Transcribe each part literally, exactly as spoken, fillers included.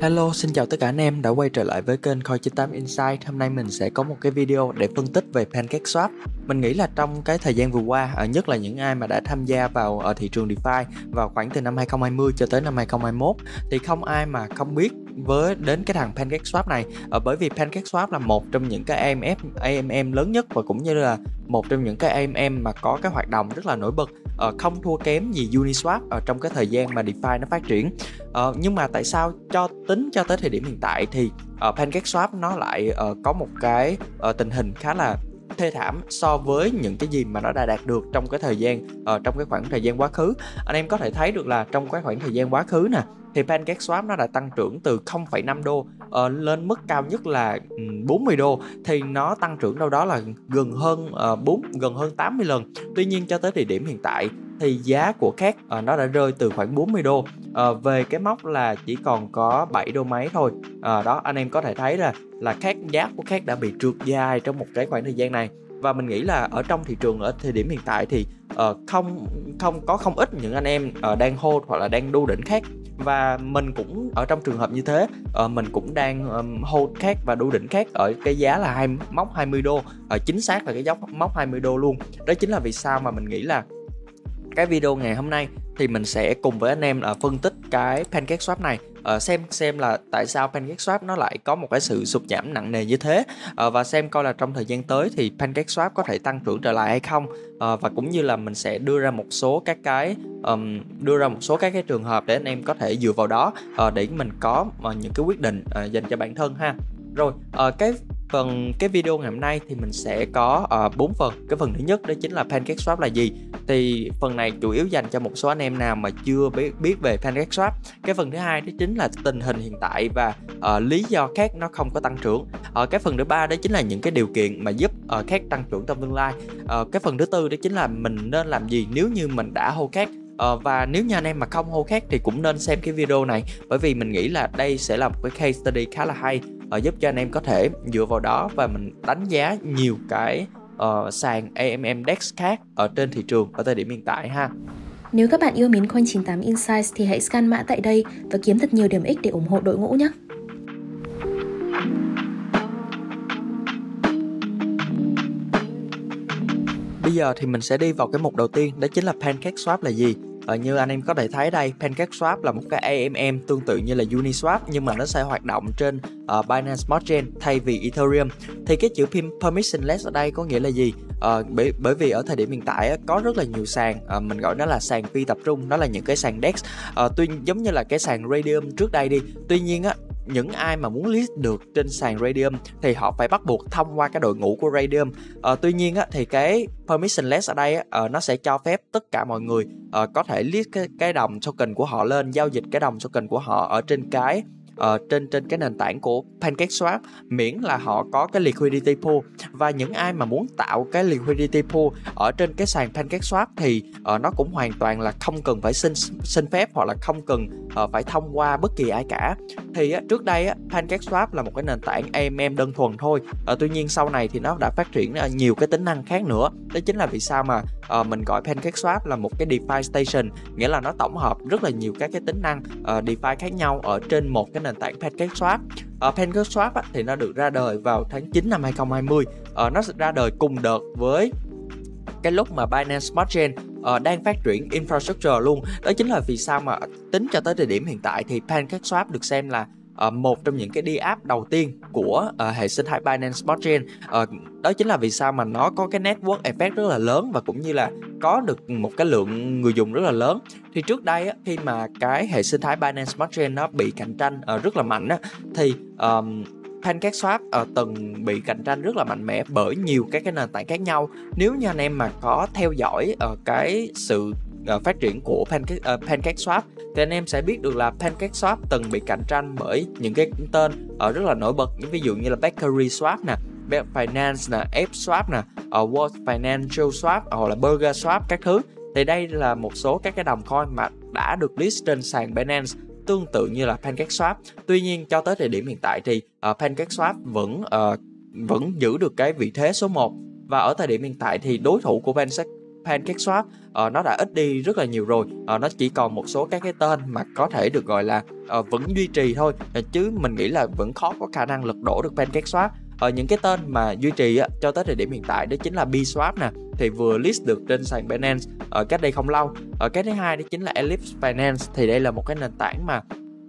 Hello, xin chào tất cả anh em đã quay trở lại với kênh Coin chín tám Insight. Hôm nay mình sẽ có một cái video để phân tích về PancakeSwap. Mình nghĩ là trong cái thời gian vừa qua, nhất là những ai mà đã tham gia vào ở thị trường DeFi vào khoảng từ năm hai không hai không cho tới năm hai không hai mốt thì không ai mà không biết với đến cái thằng PancakeSwap này, ở bởi vì PancakeSwap là một trong những cái a em ép a em em lớn nhất và cũng như là một trong những cái a em em mà có cái hoạt động rất là nổi bật, uh, không thua kém gì Uniswap ở trong cái thời gian mà DeFi nó phát triển. Uh, nhưng mà tại sao cho tính cho tới thời điểm hiện tại thì uh, PancakeSwap nó lại uh, có một cái uh, tình hình khá là thê thảm so với những cái gì mà nó đã đạt được trong cái thời gian uh, trong cái khoảng thời gian quá khứ. Anh em có thể thấy được là trong cái khoảng thời gian quá khứ nè thì PancakeSwap nó đã tăng trưởng từ không phẩy năm đô uh, lên mức cao nhất là um, bốn mươi đô, thì nó tăng trưởng đâu đó là gần hơn uh, bốn gần hơn tám mươi lần. Tuy nhiên cho tới thời điểm hiện tại thì giá của cát uh, nó đã rơi từ khoảng bốn mươi đô uh, về cái mốc là chỉ còn có bảy đô mấy thôi. Uh, đó, anh em có thể thấy là là cát giá của cát đã bị trượt dài trong một cái khoảng thời gian này. Và mình nghĩ là ở trong thị trường ở thời điểm hiện tại thì uh, không không có không ít những anh em uh, đang hold hoặc là đang đu đỉnh cát, và mình cũng ở trong trường hợp như thế. uh, mình cũng đang um, hold cát và đu đỉnh cát ở cái giá là hai mốc hai mươi đô, uh, chính xác là cái dốc mốc hai mươi đô luôn. Đó chính là vì sao mà mình nghĩ là cái video ngày hôm nay thì mình sẽ cùng với anh em là phân tích cái PancakeSwap này, uh, xem xem là tại sao PancakeSwap nó lại có một cái sự sụt giảm nặng nề như thế, uh, và xem coi là trong thời gian tới thì PancakeSwap có thể tăng trưởng trở lại hay không, uh, và cũng như là mình sẽ đưa ra một số các cái um, đưa ra một số các cái trường hợp để anh em có thể dựa vào đó uh, để mình có uh, những cái quyết định uh, dành cho bản thân ha. Rồi, uh, cái phần cái video ngày hôm nay thì mình sẽ có bốn uh, phần. Cái phần thứ nhất đó chính là PancakeSwap là gì. Thì phần này chủ yếu dành cho một số anh em nào mà chưa biết, biết về PancakeSwap. Cái phần thứ hai đó chính là tình hình hiện tại và uh, lý do khác nó không có tăng trưởng. Uh, cái phần thứ ba đó chính là những cái điều kiện mà giúp uh, khác tăng trưởng trong tương lai. Uh, cái phần thứ tư đó chính là mình nên làm gì nếu như mình đã hold khác. Uh, và nếu như anh em mà không hold khác thì cũng nên xem cái video này, bởi vì mình nghĩ là đây sẽ là một cái case study khá là hay, uh, giúp cho anh em có thể dựa vào đó và mình đánh giá nhiều cái uh, sàn a em em đê e ích khác ở trên thị trường ở thời điểm hiện tại ha. Nếu các bạn yêu mến Coin chín tám Insights thì hãy scan mã tại đây và kiếm thật nhiều điểm ích để ủng hộ đội ngũ nhé. Bây giờ thì mình sẽ đi vào cái mục đầu tiên, đó chính là PancakeSwap là gì. Ờ, như anh em có thể thấy đây, PancakeSwap là một cái a em em tương tự như là Uniswap, nhưng mà nó sẽ hoạt động trên uh, Binance Smart Chain thay vì Ethereum. Thì cái chữ permissionless ở đây có nghĩa là gì? Uh, bởi, bởi vì ở thời điểm hiện tại uh, có rất là nhiều sàn, uh, mình gọi nó là sàn phi tập trung, đó là những cái sàn đê e ích. Uh, tuy giống như là cái sàn Raydium trước đây đi. Tuy nhiên á, những ai mà muốn list được trên sàn Raydium thì họ phải bắt buộc thông qua cái đội ngũ của Raydium. Uh, tuy nhiên á, thì cái permissionless ở đây á, uh, nó sẽ cho phép tất cả mọi người uh, có thể list cái, cái đồng token của họ lên, giao dịch cái đồng token của họ ở trên cái Uh, trên trên cái nền tảng của PancakeSwap, miễn là họ có cái liquidity pool. Và những ai mà muốn tạo cái liquidity pool ở trên cái sàn PancakeSwap thì uh, nó cũng hoàn toàn là không cần phải xin xin phép hoặc là không cần uh, phải thông qua bất kỳ ai cả. Thì uh, trước đây uh, PancakeSwap là một cái nền tảng a em em đơn thuần thôi. Uh, tuy nhiên sau này thì nó đã phát triển uh, nhiều cái tính năng khác nữa. Đó chính là vì sao mà uh, mình gọi PancakeSwap là một cái DeFi station, nghĩa là nó tổng hợp rất là nhiều các cái tính năng uh, DeFi khác nhau ở trên một cái nền tảng PancakeSwap. Uh, PancakeSwap á, thì nó được ra đời vào tháng chín năm hai không hai không. Uh, nó ra đời cùng đợt với cái lúc mà Binance Smart Chain uh, đang phát triển infrastructure luôn. Đó chính là vì sao mà tính cho tới thời điểm hiện tại thì PancakeSwap được xem là Uh, một trong những cái đê app đầu tiên của uh, hệ sinh thái Binance Smart Chain. Uh, đó chính là vì sao mà nó có cái network effect rất là lớn và cũng như là có được một cái lượng người dùng rất là lớn. Thì trước đây á, khi mà cái hệ sinh thái Binance Smart Chain nó bị cạnh tranh uh, rất là mạnh á, thì um, PancakeSwap uh, từng bị cạnh tranh rất là mạnh mẽ bởi nhiều các cái nền tảng khác nhau. Nếu như anh em mà có theo dõi uh, cái sự Uh, phát triển của Pancake, uh, PancakeSwap thì anh em sẽ biết được là PancakeSwap từng bị cạnh tranh bởi những cái tên uh, rất là nổi bật, những ví dụ như là Bakery Swap nè, Bear Finance nè, Ape Swap nè, uh, World Financial Swap hoặc là Burger Swap các thứ. Thì đây là một số các cái đồng coin mà đã được list trên sàn Binance tương tự như là PancakeSwap. Tuy nhiên cho tới thời điểm hiện tại thì uh, PancakeSwap vẫn uh, vẫn giữ được cái vị thế số một. Và ở thời điểm hiện tại thì đối thủ của PancakeSwap uh, nó đã ít đi rất là nhiều rồi. Uh, nó chỉ còn một số các cái tên mà có thể được gọi là uh, vẫn duy trì thôi, uh, chứ mình nghĩ là vẫn khó có khả năng lật đổ được PancakeSwap. Ở uh, những cái tên mà duy trì uh, cho tới thời điểm hiện tại đó chính là Bswap nè, thì vừa list được trên sàn Binance ở uh, cách đây không lâu. Ở uh, cái thứ hai đó chính là Ellipse Finance, thì đây là một cái nền tảng mà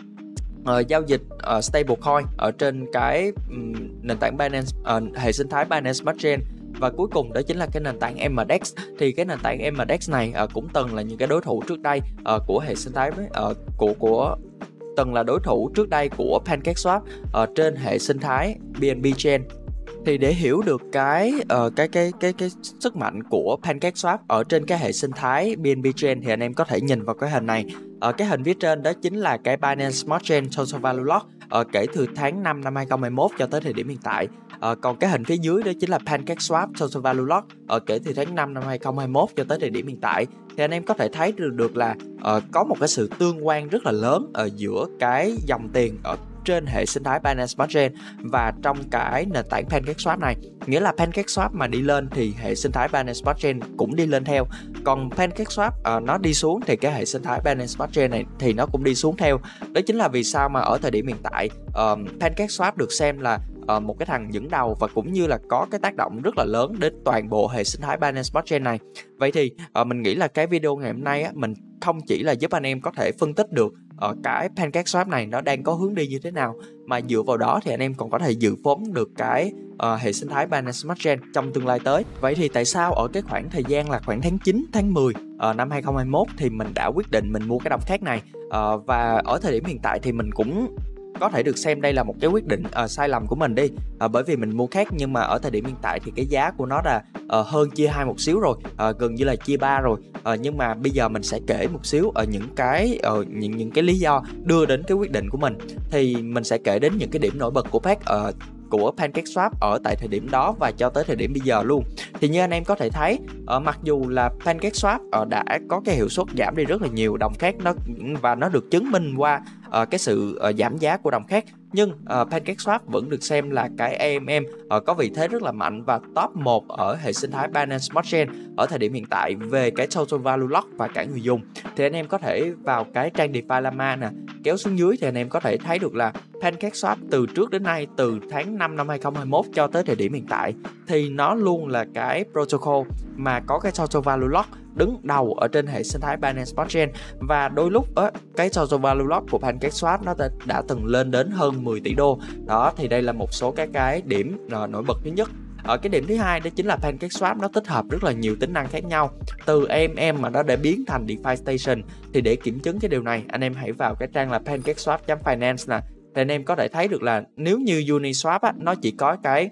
Uh, giao dịch uh, stablecoin ở trên cái um, nền tảng Binance, uh, hệ sinh thái Binance Smart Chain. Và cuối cùng đó chính là cái nền tảng em đê e ích. Thì cái nền tảng em đê e ích này uh, cũng từng là những cái đối thủ trước đây uh, của hệ sinh thái uh, của của từng là đối thủ trước đây của PancakeSwap ở uh, trên hệ sinh thái bê en bê Chain. Thì để hiểu được cái uh, cái cái cái cái sức mạnh của PancakeSwap ở trên cái hệ sinh thái bê en bê Chain thì anh em có thể nhìn vào cái hình này. Ở uh, cái hình phía trên đó chính là cái Binance Smart Chain Total Value Lock uh, kể từ tháng năm năm hai không hai mốt cho tới thời điểm hiện tại. Uh, còn cái hình phía dưới đó chính là PancakeSwap Total Value Lock uh, kể từ tháng năm năm hai không hai mốt cho tới thời điểm hiện tại. Thì anh em có thể thấy được, được là uh, có một cái sự tương quan rất là lớn ở giữa cái dòng tiền ở trên hệ sinh thái Binance Smart Chain và trong cái nền tảng PancakeSwap này. Nghĩa là PancakeSwap mà đi lên thì hệ sinh thái Binance Smart Chain cũng đi lên theo. Còn PancakeSwap uh, nó đi xuống thì cái hệ sinh thái Binance Smart Chain này thì nó cũng đi xuống theo. Đó chính là vì sao mà ở thời điểm hiện tại uh, PancakeSwap được xem là uh, một cái thằng dẫn đầu và cũng như là có cái tác động rất là lớn đến toàn bộ hệ sinh thái Binance Smart Chain này. Vậy thì uh, mình nghĩ là cái video ngày hôm nay á, mình không chỉ là giúp anh em có thể phân tích được ở cái PancakeSwap này nó đang có hướng đi như thế nào, mà dựa vào đó thì anh em còn có thể dự phóng được cái uh, hệ sinh thái Binance Smart Chain trong tương lai tới. Vậy thì tại sao ở cái khoảng thời gian là khoảng tháng chín, tháng mười uh, năm hai không hai mốt thì mình đã quyết định mình mua cái đồng khác này, uh, và ở thời điểm hiện tại thì mình cũng có thể được xem đây là một cái quyết định uh, sai lầm của mình đi, uh, bởi vì mình mua khác nhưng mà ở thời điểm hiện tại thì cái giá của nó là uh, hơn chia hai một xíu rồi, uh, gần như là chia ba rồi. Uh, nhưng mà bây giờ mình sẽ kể một xíu ở những cái uh, những những cái lý do đưa đến cái quyết định của mình. Thì mình sẽ kể đến những cái điểm nổi bật của Pac uh, của PancakeSwap ở tại thời điểm đó và cho tới thời điểm bây giờ luôn. Thì như anh em có thể thấy, uh, mặc dù là PancakeSwap uh, đã có cái hiệu suất giảm đi rất là nhiều đồng khác nó và nó được chứng minh qua uh, cái sự uh, giảm giá của đồng khác, nhưng uh, PancakeSwap vẫn được xem là cái a em em uh, có vị thế rất là mạnh và top một ở hệ sinh thái Binance Smart Chain ở thời điểm hiện tại về cái Total Value Lock và cả người dùng. Thì anh em có thể vào cái trang DeFi Llama nè, kéo xuống dưới thì anh em có thể thấy được là PancakeSwap từ trước đến nay, từ tháng năm năm hai không hai mốt cho tới thời điểm hiện tại, thì nó luôn là cái protocol mà có cái Total Value Lock đứng đầu ở trên hệ sinh thái Binance Smart Chain. Và đôi lúc á, cái Total Value Lock của PancakeSwap nó đã, đã từng lên đến hơn mười tỷ đô. Đó, thì đây là một số các cái điểm uh, nổi bật thứ nhất. Ở cái điểm thứ hai đó chính là PancakeSwap nó tích hợp rất là nhiều tính năng khác nhau, từ a em em mà nó đã biến thành DeFi Station. Thì để kiểm chứng cái điều này, anh em hãy vào cái trang là pancakeswap.finance nè. Thì anh em có thể thấy được là nếu như Uniswap á, nó chỉ có cái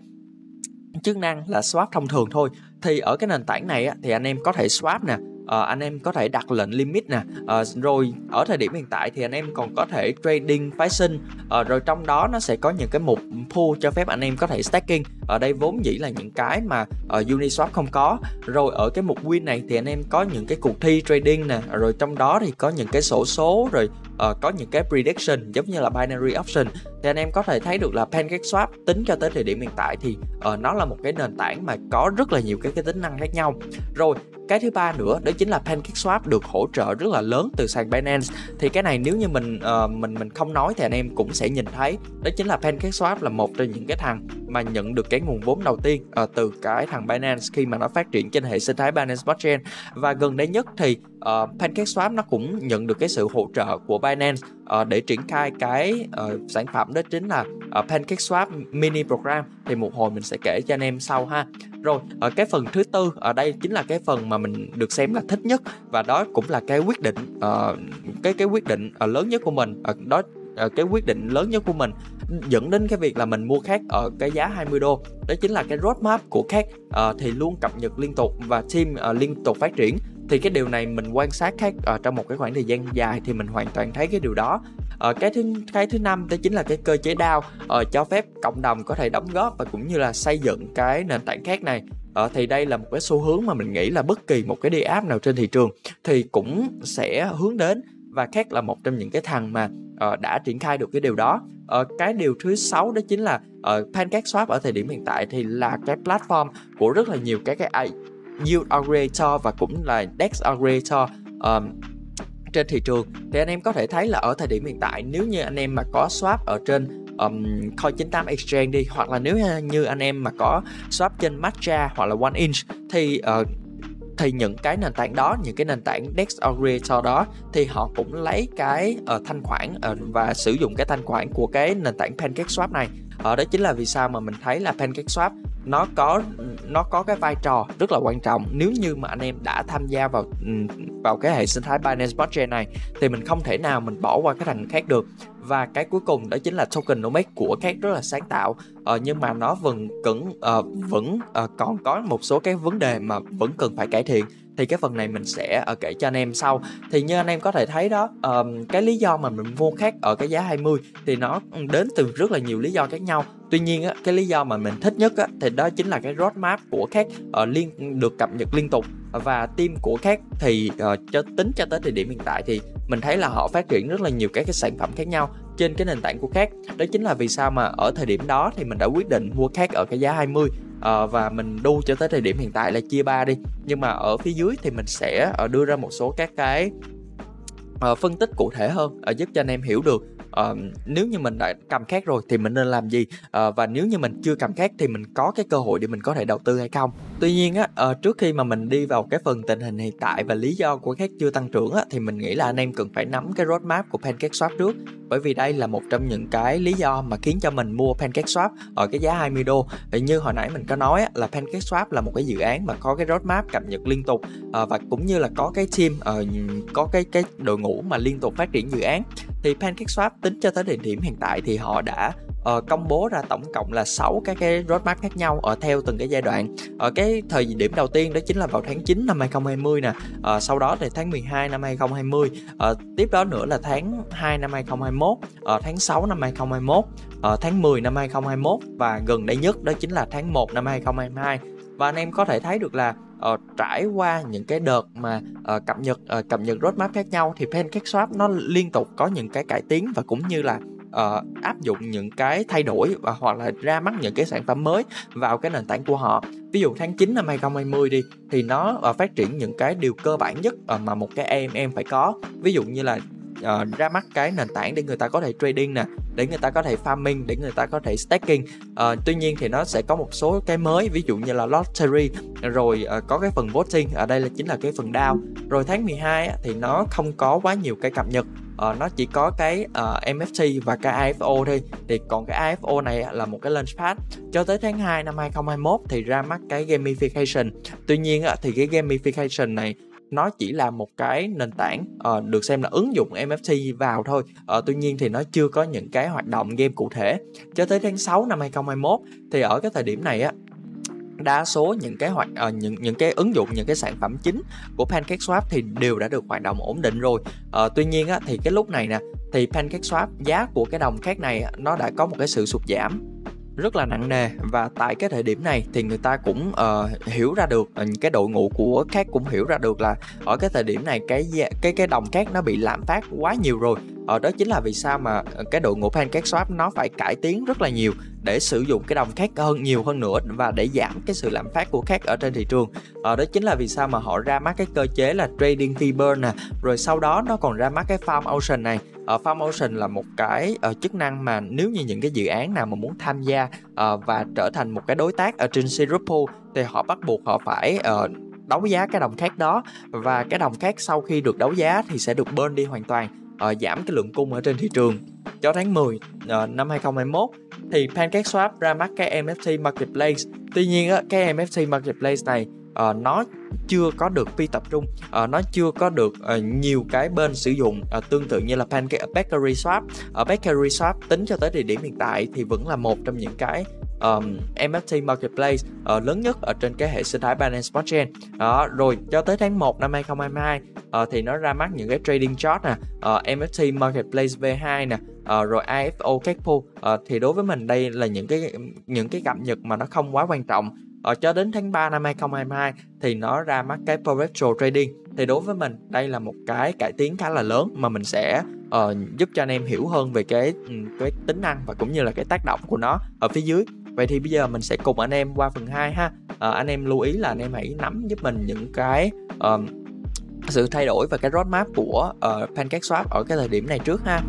chức năng là swap thông thường thôi, thì ở cái nền tảng này á, thì anh em có thể swap nè, uh, anh em có thể đặt lệnh limit nè, uh, rồi ở thời điểm hiện tại thì anh em còn có thể trading phái sinh, uh, rồi trong đó nó sẽ có những cái mục pool cho phép anh em có thể staking. Ở đây vốn dĩ là những cái mà uh, Uniswap không có. Rồi ở cái mục win này thì anh em có những cái cuộc thi trading nè, rồi trong đó thì có những cái xổ số, rồi uh, có những cái prediction giống như là binary option. Thì anh em có thể thấy được là PancakeSwap tính cho tới thời điểm hiện tại thì uh, nó là một cái nền tảng mà có rất là nhiều cái, cái tính năng khác nhau. Rồi cái thứ ba nữa đó chính là PancakeSwap được hỗ trợ rất là lớn từ sàn Binance. Thì cái này nếu như mình uh, mình mình không nói thì anh em cũng sẽ nhìn thấy, đó chính là PancakeSwap là một trong những cái thằng mà nhận được cái nguồn vốn đầu tiên uh, từ cái thằng Binance khi mà nó phát triển trên hệ sinh thái Binance Smart Chain. Và gần đây nhất thì uh, PancakeSwap nó cũng nhận được cái sự hỗ trợ của Binance uh, để triển khai cái uh, sản phẩm đó chính là uh, PancakeSwap Mini Program. Thì một hồi mình sẽ kể cho anh em sau ha. Rồi ở cái phần thứ tư, ở đây chính là cái phần mà mình được xem là thích nhất, và đó cũng là cái quyết định uh, cái cái quyết định uh, lớn nhất của mình. Uh, đó uh, cái quyết định lớn nhất của mình dẫn đến cái việc là mình mua khác ở cái giá hai mươi đô. Đó chính là cái roadmap của khác uh, thì luôn cập nhật liên tục và team uh, liên tục phát triển. Thì cái điều này mình quan sát khác uh, trong một cái khoảng thời gian dài thì mình hoàn toàn thấy cái điều đó. Ở cái thứ cái thứ năm đó chính là cái cơ chế đao uh, cho phép cộng đồng có thể đóng góp và cũng như là xây dựng cái nền tảng khác này. Uh, thì đây là một cái xu hướng mà mình nghĩ là bất kỳ một cái D app nào trên thị trường thì cũng sẽ hướng đến, và khác là một trong những cái thằng mà uh, đã triển khai được cái điều đó. Uh, cái điều thứ sáu đó chính là uh, PancakeSwap ở thời điểm hiện tại thì là cái platform của rất là nhiều các cái Yield Aggregator và cũng là Dex Aggregator uh, trên thị trường. Thì anh em có thể thấy là ở thời điểm hiện tại, nếu như anh em mà có swap ở trên um, Coin chín tám Exchange đi, hoặc là nếu như anh em mà có swap trên Matcha hoặc là One Inch, thì uh, thì những cái nền tảng đó, những cái nền tảng Dex Aggregator đó, thì họ cũng lấy cái uh, thanh khoản uh, và sử dụng cái thanh khoản của cái nền tảng PancakeSwap này. Ở uh, đó chính là vì sao mà mình thấy là PancakeSwap nó có nó có cái vai trò rất là quan trọng. Nếu như mà anh em đã tham gia vào vào cái hệ sinh thái Binance Smart Chain này thì mình không thể nào mình bỏ qua cái thằng khác được. Và cái cuối cùng đó chính là tokenomics của khác rất là sáng tạo, ờ, nhưng mà nó vẫn cứng uh, vẫn uh, còn có một số cái vấn đề mà vẫn cần phải cải thiện. Thì cái phần này mình sẽ uh, kể cho anh em sau. Thì như anh em có thể thấy đó, uh, cái lý do mà mình mua khác ở cái giá hai mươi thì nó đến từ rất là nhiều lý do khác nhau. Tuy nhiên á, cái lý do mà mình thích nhất á, thì đó chính là cái roadmap của khác uh, liên được cập nhật liên tục. Và team của khác thì uh, cho tính cho tới thời điểm hiện tại thì mình thấy là họ phát triển rất là nhiều các cái sản phẩm khác nhau trên cái nền tảng của khác. Đó chính là vì sao mà ở thời điểm đó thì mình đã quyết định mua khác ở cái giá hai mươi, uh, và mình đu cho tới thời điểm hiện tại là chia ba đi. Nhưng mà ở phía dưới thì mình sẽ uh, đưa ra một số các cái uh, phân tích cụ thể hơn, uh, giúp cho anh em hiểu được Uh, nếu như mình đã cầm khác rồi thì mình nên làm gì, uh, và nếu như mình chưa cầm khác thì mình có cái cơ hội để mình có thể đầu tư hay không. Tuy nhiên á, uh, trước khi mà mình đi vào cái phần tình hình hiện tại và lý do của khác chưa tăng trưởng á, thì mình nghĩ là anh em cần phải nắm cái roadmap của PancakeSwap trước, bởi vì đây là một trong những cái lý do mà khiến cho mình mua PancakeSwap ở cái giá hai mươi đô. Vì như hồi nãy mình có nói á, là PancakeSwap là một cái dự án mà có cái roadmap cập nhật liên tục, uh, và cũng như là có cái team, uh, có cái cái đội ngũ mà liên tục phát triển dự án. Thì PancakeSwap tính cho tới thời điểm hiện tại thì họ đã uh, công bố ra tổng cộng là sáu cái cái roadmap khác nhau ở theo từng cái giai đoạn. Ở cái thời điểm đầu tiên đó chính là vào tháng chín năm hai không hai không nè, uh, sau đó thì tháng mười hai năm hai không hai không, uh, tiếp đó nữa là tháng hai năm hai không hai mốt, uh, tháng sáu năm hai không hai mốt, uh, tháng mười năm hai không hai mốt và gần đây nhất đó chính là tháng một năm hai không hai hai. Và anh em có thể thấy được là uh, trải qua những cái đợt mà uh, cập nhật uh, cập nhật roadmap khác nhau thì PancakeSwap nó liên tục có những cái cải tiến và cũng như là uh, áp dụng những cái thay đổi và hoặc là ra mắt những cái sản phẩm mới vào cái nền tảng của họ. Ví dụ tháng chín năm hai không hai không đi thì nó uh, phát triển những cái điều cơ bản nhất uh, mà một cái a em em phải có. Ví dụ như là Uh, ra mắt cái nền tảng để người ta có thể trading nè, để người ta có thể farming, để người ta có thể staking. Uh, tuy nhiên thì nó sẽ có một số cái mới, ví dụ như là lottery, rồi uh, có cái phần voting, ở đây là chính là cái phần đê a o. Rồi tháng mười hai á, thì nó không có quá nhiều cái cập nhật, uh, nó chỉ có cái uh, em ép tê và cái i ép o thôi. Thì còn cái i ép o này là một cái launchpad. Cho tới tháng hai năm hai không hai mốt thì ra mắt cái gamification. Tuy nhiên á, thì cái gamification này nó chỉ là một cái nền tảng uh, được xem là ứng dụng em ép tê vào thôi. uh, Tuy nhiên thì nó chưa có những cái hoạt động game cụ thể. Cho tới tháng sáu năm hai không hai mốt thì ở cái thời điểm này á, đa số những cái hoạt uh, những những cái ứng dụng, những cái sản phẩm chính của PancakeSwap thì đều đã được hoạt động ổn định rồi. uh, Tuy nhiên á, thì cái lúc này nè thì PancakeSwap, giá của cái đồng khác này nó đã có một cái sự sụt giảm rất là nặng nề. Và tại cái thời điểm này thì người ta cũng uh, hiểu ra được, uh, cái đội ngũ của khác cũng hiểu ra được là ở cái thời điểm này cái cái cái đồng khác nó bị lạm phát quá nhiều rồi. Ở uh, đó chính là vì sao mà cái đội ngũ PancakeSwap nó phải cải tiến rất là nhiều để sử dụng cái đồng khác hơn nhiều hơn nữa và để giảm cái sự lạm phát của khác ở trên thị trường. Ở uh, đó chính là vì sao mà họ ra mắt cái cơ chế là trading fee burn nè, rồi sau đó nó còn ra mắt cái farm option này. Uh, farm option là một cái uh, chức năng mà nếu như những cái dự án nào mà muốn tham gia uh, và trở thành một cái đối tác ở trên Syrup Pool thì họ bắt buộc họ phải uh, đấu giá cái đồng khác đó, và cái đồng khác sau khi được đấu giá thì sẽ được burn đi hoàn toàn, uh, giảm cái lượng cung ở trên thị trường. Cho tháng mười uh, năm hai không hai mốt thì PancakeSwap ra mắt cái em ép tê Marketplace. Tuy nhiên á, cái em ép tê Marketplace này uh, nó chưa có được phi tập trung, uh, nó chưa có được uh, nhiều cái bên sử dụng uh, tương tự như là Pancake PancakeSwap. Ở PancakeSwap tính cho tới thời điểm hiện tại thì vẫn là một trong những cái um, em ép tê Marketplace uh, lớn nhất ở trên cái hệ sinh thái Binance Smart Chain. Đó, rồi cho tới tháng một năm hai không hai hai uh, thì nó ra mắt những cái trading chart nè, uh, em ép tê Marketplace vê hai nè, uh, rồi i ép o Cakpool. Uh, thì đối với mình đây là những cái những cái cập nhật mà nó không quá quan trọng. Ở cho đến tháng ba năm hai không hai hai thì nó ra mắt cái Perpetual Trading. Thì đối với mình đây là một cái cải tiến khá là lớn mà mình sẽ uh, giúp cho anh em hiểu hơn về cái cái tính năng và cũng như là cái tác động của nó ở phía dưới. Vậy thì bây giờ mình sẽ cùng anh em qua phần hai ha. À, anh em lưu ý là anh em hãy nắm giúp mình những cái uh, sự thay đổi và cái roadmap của uh, PancakeSwap ở cái thời điểm này trước ha.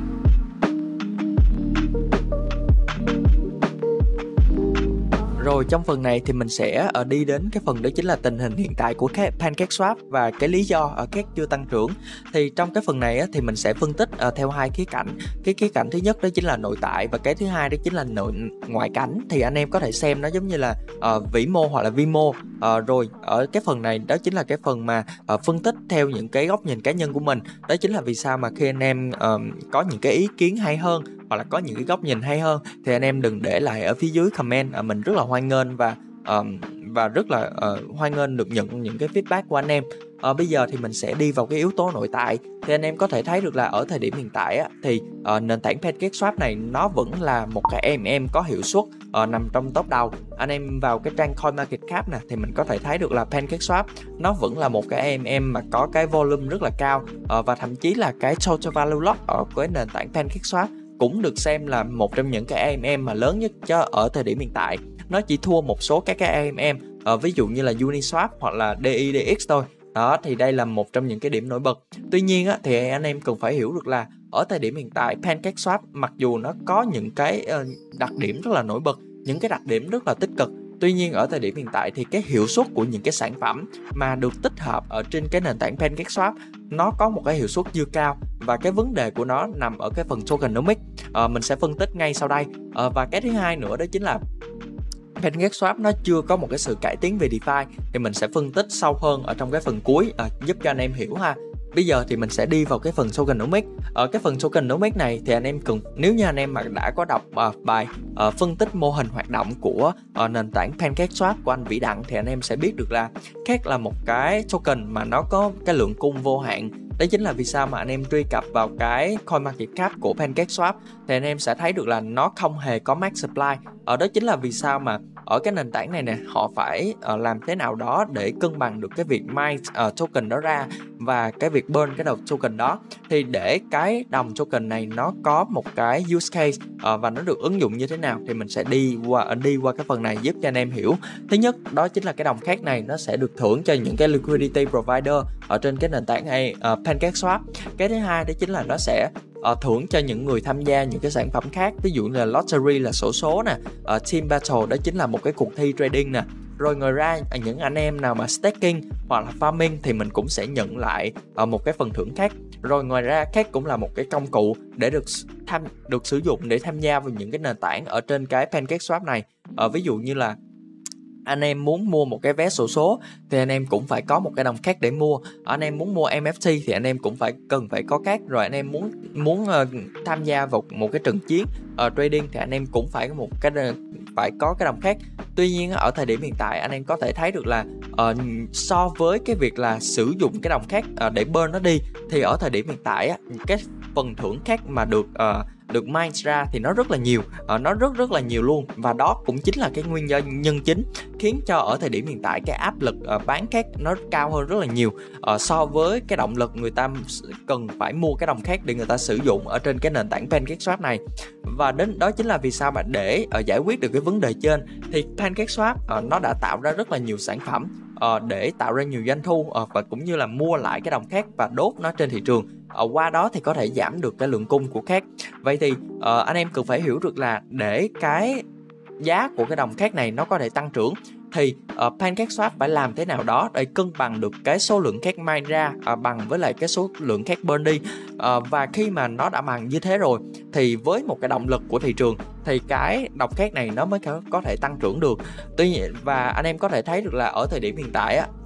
Rồi trong phần này thì mình sẽ uh, đi đến cái phần đó chính là tình hình hiện tại của cái PancakeSwap và cái lý do ở các chưa tăng trưởng. Thì trong cái phần này á, thì mình sẽ phân tích uh, theo hai khía cạnh. Cái khía cạnh thứ nhất đó chính là nội tại và cái thứ hai đó chính là nội ngoại cảnh. Thì anh em có thể xem nó giống như là uh, vĩ mô hoặc là vi mô. Uh, rồi ở cái phần này đó chính là cái phần mà uh, phân tích theo những cái góc nhìn cá nhân của mình. Đó chính là vì sao mà khi anh em uh, có những cái ý kiến hay hơn hoặc là có những cái góc nhìn hay hơn thì anh em đừng để lại ở phía dưới comment. uh, Mình rất là hoan nghênh và uh, và rất là uh, hoan nghênh được nhận những cái feedback của anh em. uh, Bây giờ thì mình sẽ đi vào cái yếu tố nội tại. Thì anh em có thể thấy được là ở thời điểm hiện tại á, thì uh, nền tảng PancakeSwap này nó vẫn là một cái a em em có hiệu suất uh, nằm trong top đầu. Anh em vào cái trang CoinMarketCap nè thì mình có thể thấy được là PancakeSwap nó vẫn là một cái a em em mà có cái volume rất là cao, uh, và thậm chí là cái total value lock ở cái nền tảng PancakeSwap cũng được xem là một trong những cái a em em mà lớn nhất cho ở thời điểm hiện tại. Nó chỉ thua một số các cái a em em, uh, ví dụ như là Uniswap hoặc là đê i đê ích thôi. Đó thì đây là một trong những cái điểm nổi bật. Tuy nhiên á, thì anh em cần phải hiểu được là ở thời điểm hiện tại PancakeSwap mặc dù nó có những cái uh, đặc điểm rất là nổi bật, những cái đặc điểm rất là tích cực, tuy nhiên ở thời điểm hiện tại thì cái hiệu suất của những cái sản phẩm mà được tích hợp ở trên cái nền tảng PancakeSwap nó có một cái hiệu suất chưa cao, và cái vấn đề của nó nằm ở cái phần tokenomics. À, mình sẽ phân tích ngay sau đây. À, và cái thứ hai nữa đó chính là PancakeSwap nó chưa có một cái sự cải tiến về DeFi, thì mình sẽ phân tích sâu hơn ở trong cái phần cuối, à, giúp cho anh em hiểu ha. Bây giờ thì mình sẽ đi vào cái phần tokenomics. Ở cái phần tokenomics này thì anh em cần, nếu như anh em mà đã có đọc uh, bài uh, phân tích mô hình hoạt động của uh, nền tảng PancakeSwap của anh Vĩ Đặng thì anh em sẽ biết được là khác là một cái token mà nó có cái lượng cung vô hạn. Đấy chính là vì sao mà anh em truy cập vào cái CoinMarketCap của PancakeSwap thì anh em sẽ thấy được là nó không hề có max supply. Ở đó chính là vì sao mà ở cái nền tảng này nè, họ phải uh, làm thế nào đó để cân bằng được cái việc mine uh, token đó ra và cái việc burn cái đầu token đó. Thì để cái đồng token này nó có một cái use case uh, và nó được ứng dụng như thế nào thì mình sẽ đi qua đi qua cái phần này giúp cho anh em hiểu. Thứ nhất đó chính là cái đồng khác này nó sẽ được thưởng cho những cái liquidity provider ở trên cái nền tảng uh, PancakeSwap. Cái thứ hai đó chính là nó sẽ Uh, thưởng cho những người tham gia những cái sản phẩm khác, ví dụ như là lottery là xổ số nè, uh, team battle đó chính là một cái cuộc thi trading nè. Rồi ngoài ra những anh em nào mà staking hoặc là farming thì mình cũng sẽ nhận lại uh, một cái phần thưởng khác. Rồi ngoài ra khác cũng là một cái công cụ để được tham được sử dụng để tham gia vào những cái nền tảng ở trên cái PancakeSwap này. Uh, ví dụ như là anh em muốn mua một cái vé xổ số thì anh em cũng phải có một cái đồng khác để mua. Anh em muốn mua em ép tê thì anh em cũng phải cần phải có khác. Rồi anh em muốn muốn uh, tham gia vào một cái trận chiến uh, trading thì anh em cũng phải có một cái phải có cái đồng khác. Tuy nhiên ở thời điểm hiện tại anh em có thể thấy được là uh, so với cái việc là sử dụng cái đồng khác uh, để burn nó đi thì ở thời điểm hiện tại á, cái phần thưởng khác mà được uh, được mine ra thì nó rất là nhiều, uh, nó rất rất là nhiều luôn, và đó cũng chính là cái nguyên do nhân chính khiến cho ở thời điểm hiện tại cái áp lực uh, bán khác nó cao hơn rất là nhiều uh, so với cái động lực người ta cần phải mua cái đồng khác để người ta sử dụng ở trên cái nền tảng PancakeSwap này. Và đến đó chính là vì sao mà để uh, giải quyết được cái vấn đề trên thì PancakeSwap uh, nó đã tạo ra rất là nhiều sản phẩm uh, để tạo ra nhiều doanh thu uh, và cũng như là mua lại cái đồng khác và đốt nó trên thị trường. Uh, qua đó thì có thể giảm được cái lượng cung của khác. Vậy thì uh, anh em cần phải hiểu được là để cái giá của cái đồng khác này nó có thể tăng trưởng thì uh, PancakeSwap phải làm thế nào đó để cân bằng được cái số lượng khác mine ra uh, bằng với lại cái số lượng khác burn đi. Uh, và khi mà nó đã bằng như thế rồi thì với một cái động lực của thị trường thì cái đồng khác này nó mới có thể tăng trưởng được. Tuy nhiên, và anh em có thể thấy được là ở thời điểm hiện tại á,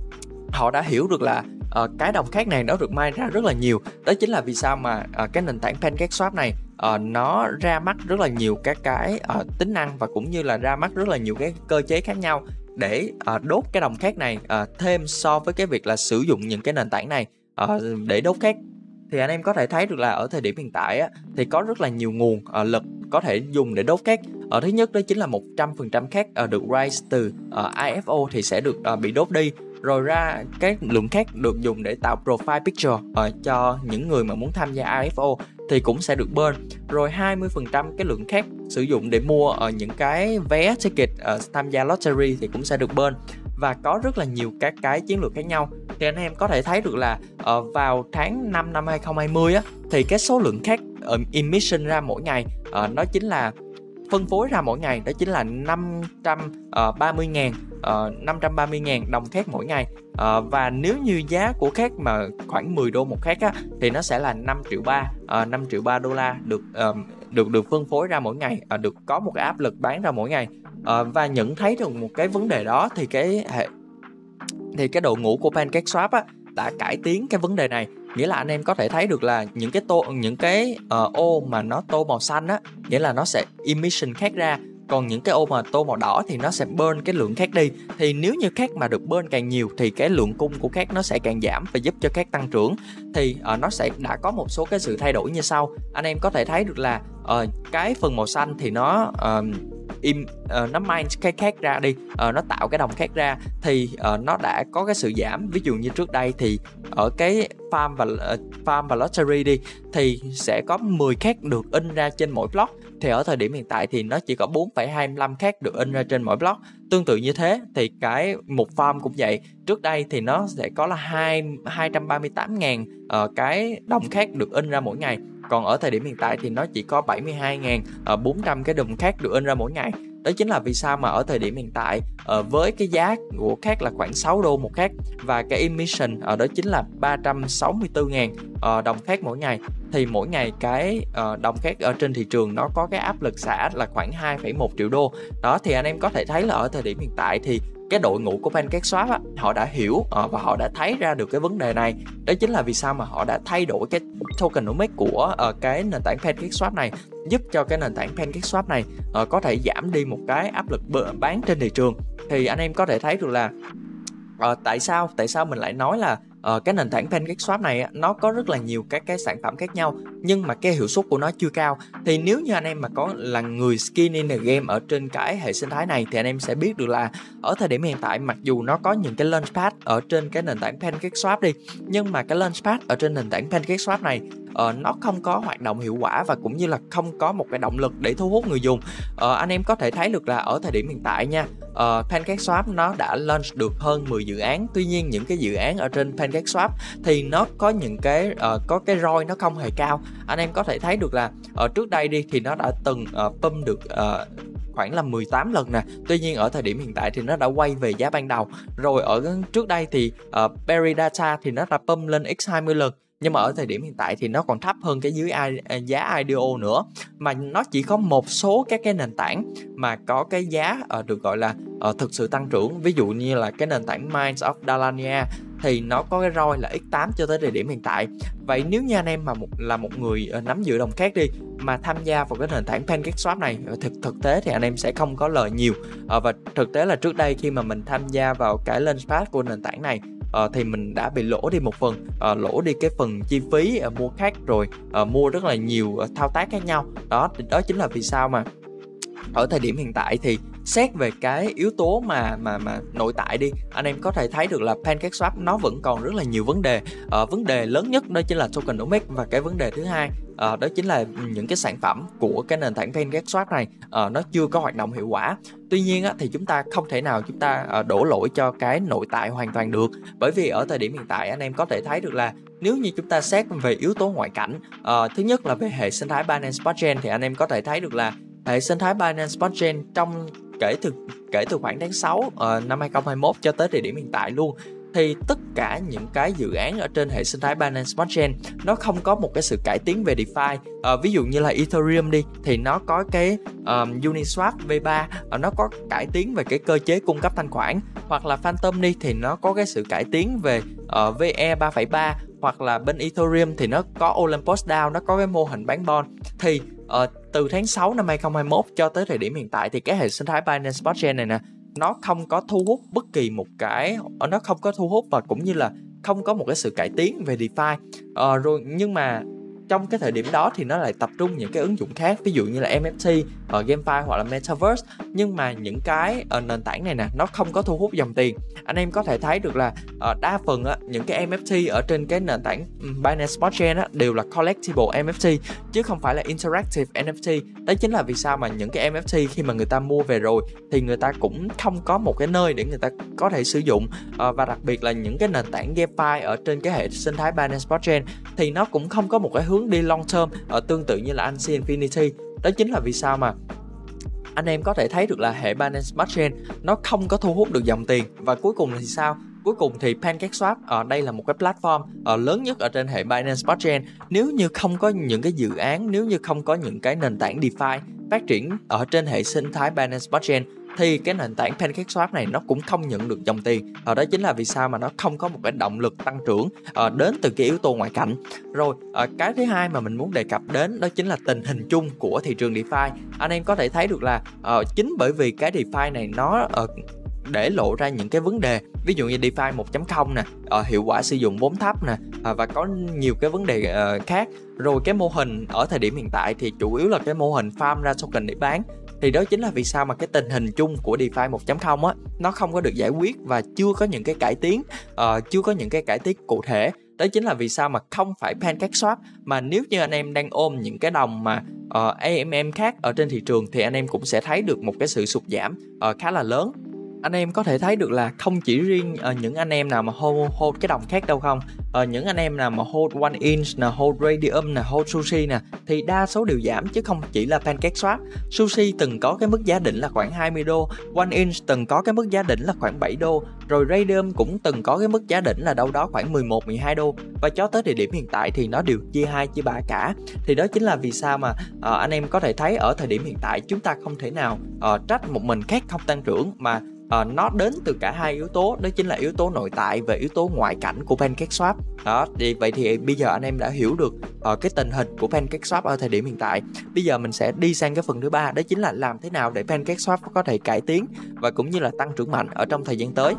họ đã hiểu được là uh, cái đồng khác này nó được mine ra rất là nhiều. Đó chính là vì sao mà uh, cái nền tảng PancakeSwap này uh, nó ra mắt rất là nhiều các cái uh, tính năng và cũng như là ra mắt rất là nhiều cái cơ chế khác nhau để uh, đốt cái đồng khác này uh, thêm so với cái việc là sử dụng những cái nền tảng này uh, để đốt khác. Thì anh em có thể thấy được là ở thời điểm hiện tại á, thì có rất là nhiều nguồn uh, lực có thể dùng để đốt khác. Ở thứ nhất đó chính là một trăm phần trăm khác uh, được raise từ uh, i ép o thì sẽ được uh, bị đốt đi. Rồi ra cái lượng khác được dùng để tạo profile picture uh, cho những người mà muốn tham gia i ép o thì cũng sẽ được burn. Rồi hai mươi phần trăm cái lượng khác sử dụng để mua ở những cái vé ticket uh, tham gia lottery thì cũng sẽ được burn. Và có rất là nhiều các cái chiến lược khác nhau. Thì anh em có thể thấy được là uh, vào tháng năm năm hai không hai không á, thì cái số lượng khác uh, emission ra mỗi ngày uh, nó chính là phân phối ra mỗi ngày, đó chính là năm trăm ba mươi ngàn uh, năm trăm ba mươi ngàn đồng khác mỗi ngày. Uh, và nếu như giá của khác mà khoảng mười đô một khác á, thì nó sẽ là năm triệu ba, uh, năm triệu ba đô la được uh, được được phân phối ra mỗi ngày, uh, được có một cái áp lực bán ra mỗi ngày. Uh, và nhận thấy được một cái vấn đề đó thì cái hệ thì cái đội ngũ của PancakeSwap á đã cải tiến cái vấn đề này. Nghĩa là anh em có thể thấy được là những cái tô những cái uh, ô mà nó tô màu xanh á, nghĩa là nó sẽ emission khác ra, còn những cái ô mà tô màu đỏ thì nó sẽ burn cái lượng khác đi. Thì nếu như khác mà được burn càng nhiều thì cái lượng cung của khác nó sẽ càng giảm và giúp cho khác tăng trưởng. Thì uh, nó sẽ đã có một số cái sự thay đổi như sau. Anh em có thể thấy được là uh, cái phần màu xanh thì nó uh, im uh, nó mine cái khác ra đi, uh, nó tạo cái đồng khác ra thì uh, nó đã có cái sự giảm. Ví dụ như trước đây thì ở cái farm và uh, farm và lottery đi thì sẽ có mười khác được in ra trên mỗi block, thì ở thời điểm hiện tại thì nó chỉ có bốn phẩy hai mươi lăm khác được in ra trên mỗi block. Tương tự như thế thì cái một farm cũng vậy. Trước đây thì nó sẽ có là hai trăm ba mươi tám ngàn uh, cái đồng khác được in ra mỗi ngày, còn ở thời điểm hiện tại thì nó chỉ có bảy mươi hai nghìn bốn trăm cái đồng khác được in ra mỗi ngày. Đó chính là vì sao mà ở thời điểm hiện tại uh, với cái giá của khác là khoảng sáu đô một khác và cái emission ở uh, đó chính là ba trăm sáu mươi tư nghìn uh, đồng khác mỗi ngày, thì mỗi ngày cái uh, đồng khác ở trên thị trường nó có cái áp lực xả là khoảng hai phẩy một triệu đô. Đó thì anh em có thể thấy là ở thời điểm hiện tại thì cái đội ngũ của PancakeSwap á, họ đã hiểu uh, và họ đã thấy ra được cái vấn đề này. Đó chính là vì sao mà họ đã thay đổi cái tokenomics của uh, cái nền tảng PancakeSwap này, giúp cho cái nền tảng PancakeSwap này uh, có thể giảm đi một cái áp lực bán trên thị trường. Thì anh em có thể thấy được là uh, tại sao tại sao mình lại nói là uh, cái nền tảng PancakeSwap này nó có rất là nhiều các cái sản phẩm khác nhau nhưng mà cái hiệu suất của nó chưa cao. Thì nếu như anh em mà có là người skin in the game ở trên cái hệ sinh thái này thì anh em sẽ biết được là ở thời điểm hiện tại mặc dù nó có những cái launchpad ở trên cái nền tảng PancakeSwap đi, nhưng mà cái launchpad ở trên nền tảng PancakeSwap này uh, nó không có hoạt động hiệu quả và cũng như là không có một cái động lực để thu hút người dùng. Uh, anh em có thể thấy được là ở thời điểm hiện tại nha, uh, PancakeSwap nó đã launch được hơn mười dự án. Tuy nhiên những cái dự án ở trên PancakeSwap thì nó có những cái uh, có cái rờ o i nó không hề cao. Anh em có thể thấy được là ở uh, trước đây đi thì nó đã từng uh, pump được uh, khoảng là mười tám lần nè. Tuy nhiên ở thời điểm hiện tại thì nó đã quay về giá ban đầu. Rồi ở trước đây thì uh, Berry Data thì nó đã pump lên x hai mươi lần. Nhưng mà ở thời điểm hiện tại thì nó còn thấp hơn cái dưới giá i đê o nữa. Mà nó chỉ có một số các cái nền tảng mà có cái giá uh, được gọi là uh, thực sự tăng trưởng. Ví dụ như là cái nền tảng Mines of Dalania thì nó có cái rờ o i là x tám cho tới thời điểm hiện tại. Vậy nếu như anh em mà một, là một người uh, nắm giữ đồng khác đi mà tham gia vào cái nền tảng PancakeSwap này, thực thực tế thì anh em sẽ không có lời nhiều. Uh, và thực tế là trước đây khi mà mình tham gia vào cái launchpad của nền tảng này Uh, thì mình đã bị lỗ đi một phần, uh, lỗ đi cái phần chi phí uh, mua khác, rồi uh, mua rất là nhiều uh, thao tác khác nhau. Đó đó chính là vì sao mà ở thời điểm hiện tại thì xét về cái yếu tố mà mà mà nội tại đi, anh em có thể thấy được là PancakeSwap nó vẫn còn rất là nhiều vấn đề. Uh, vấn đề lớn nhất đó chính là tokenomics, và cái vấn đề thứ hai uh, đó chính là những cái sản phẩm của cái nền tảng PancakeSwap này uh, nó chưa có hoạt động hiệu quả. Tuy nhiên á, thì chúng ta không thể nào chúng ta uh, đổ lỗi cho cái nội tại hoàn toàn được, bởi vì ở thời điểm hiện tại anh em có thể thấy được là nếu như chúng ta xét về yếu tố ngoại cảnh, uh, thứ nhất là về hệ sinh thái Binance Smart Chain, thì anh em có thể thấy được là hệ sinh thái Binance Smart Chain trong kể từ kể từ khoảng tháng sáu uh, năm hai không hai mốt cho tới thời điểm hiện tại luôn, thì tất cả những cái dự án ở trên hệ sinh thái Binance Smart Chain nó không có một cái sự cải tiến về DeFi. Uh, ví dụ như là Ethereum đi thì nó có cái um, Uniswap vê ba, uh, nó có cải tiến về cái cơ chế cung cấp thanh khoản, hoặc là Phantom đi thì nó có cái sự cải tiến về uh, vê e ba phẩy ba, hoặc là bên Ethereum thì nó có Olympus đê a o, nó có cái mô hình bán bond. Thì uh, từ tháng sáu năm hai không hai mốt cho tới thời điểm hiện tại thì cái hệ sinh thái Binance Smart Chain này nè, nó không có thu hút bất kỳ một cái, nó không có thu hút và cũng như là không có một cái sự cải tiến về DeFi. Ờ, rồi nhưng mà trong cái thời điểm đó thì nó lại tập trung những cái ứng dụng khác, ví dụ như là en ép tê, uh, GameFi hoặc là Metaverse. Nhưng mà những cái uh, nền tảng này nè, nó không có thu hút dòng tiền. Anh em có thể thấy được là uh, đa phần uh, những cái en ép tê ở trên cái nền tảng Binance Smart Chain uh, đều là collectible en ép tê chứ không phải là interactive en ép tê. Đó chính là vì sao mà những cái en ép tê khi mà người ta mua về rồi thì người ta cũng không có một cái nơi để người ta có thể sử dụng. uh, và đặc biệt là những cái nền tảng GameFi ở trên cái hệ sinh thái Binance Smart Chain thì nó cũng không có một cái hướng đi long term, uh, tương tự như là Axie Infinity. Đó chính là vì sao mà anh em có thể thấy được là hệ Binance Smart Chain nó không có thu hút được dòng tiền. Và cuối cùng thì sao? Cuối cùng thì PancakeSwap ở đây là một cái platform uh, lớn nhất ở trên hệ Binance Smart Chain. Nếu như không có những cái dự án, nếu như không có những cái nền tảng DeFi phát triển ở trên hệ sinh thái Binance Smart Chain thì cái nền tảng PancakeSwap này nó cũng không nhận được dòng tiền. Ở đó chính là vì sao mà nó không có một cái động lực tăng trưởng uh, đến từ cái yếu tố ngoại cảnh. Rồi uh, cái thứ hai mà mình muốn đề cập đến đó chính là tình hình chung của thị trường DeFi. Anh em có thể thấy được là uh, chính bởi vì cái DeFi này nó uh, để lộ ra những cái vấn đề, ví dụ như DeFi một chấm không nè, uh, hiệu quả sử dụng vốn thấp nè, uh, và có nhiều cái vấn đề uh, khác. Rồi cái mô hình ở thời điểm hiện tại thì chủ yếu là cái mô hình farm ra token để bán. Thì đó chính là vì sao mà cái tình hình chung của DeFi một chấm không á nó không có được giải quyết và chưa có những cái cải tiến, uh, chưa có những cái cải tiến cụ thể. Đó chính là vì sao mà không phải PancakeSwap, mà nếu như anh em đang ôm những cái đồng mà uh, a em em khác ở trên thị trường thì anh em cũng sẽ thấy được một cái sự sụt giảm uh, khá là lớn. Anh em có thể thấy được là không chỉ riêng uh, những anh em nào mà hold, hold cái đồng khác đâu không, uh, những anh em nào mà hold one inch nè, hold Raydium nè, hold Sushi nè thì đa số đều giảm chứ không chỉ là PancakeSwap. Sushi từng có cái mức giá đỉnh là khoảng hai mươi đô, one inch từng có cái mức giá đỉnh là khoảng bảy đô, rồi Raydium cũng từng có cái mức giá đỉnh là đâu đó khoảng mười một mười hai đô, và cho tới thời điểm hiện tại thì nó đều chia hai chia ba cả. Thì đó chính là vì sao mà uh, anh em có thể thấy ở thời điểm hiện tại chúng ta không thể nào uh, trách một mình khác không tăng trưởng, mà Uh, nó đến từ cả hai yếu tố, đó chính là yếu tố nội tại và yếu tố ngoại cảnh của PancakeSwap. Đó, thì vậy thì bây giờ anh em đã hiểu được uh, cái tình hình của PancakeSwap ở thời điểm hiện tại. Bây giờ mình sẽ đi sang cái phần thứ ba, đó chính là làm thế nào để PancakeSwap có thể cải tiến và cũng như là tăng trưởng mạnh ở trong thời gian tới.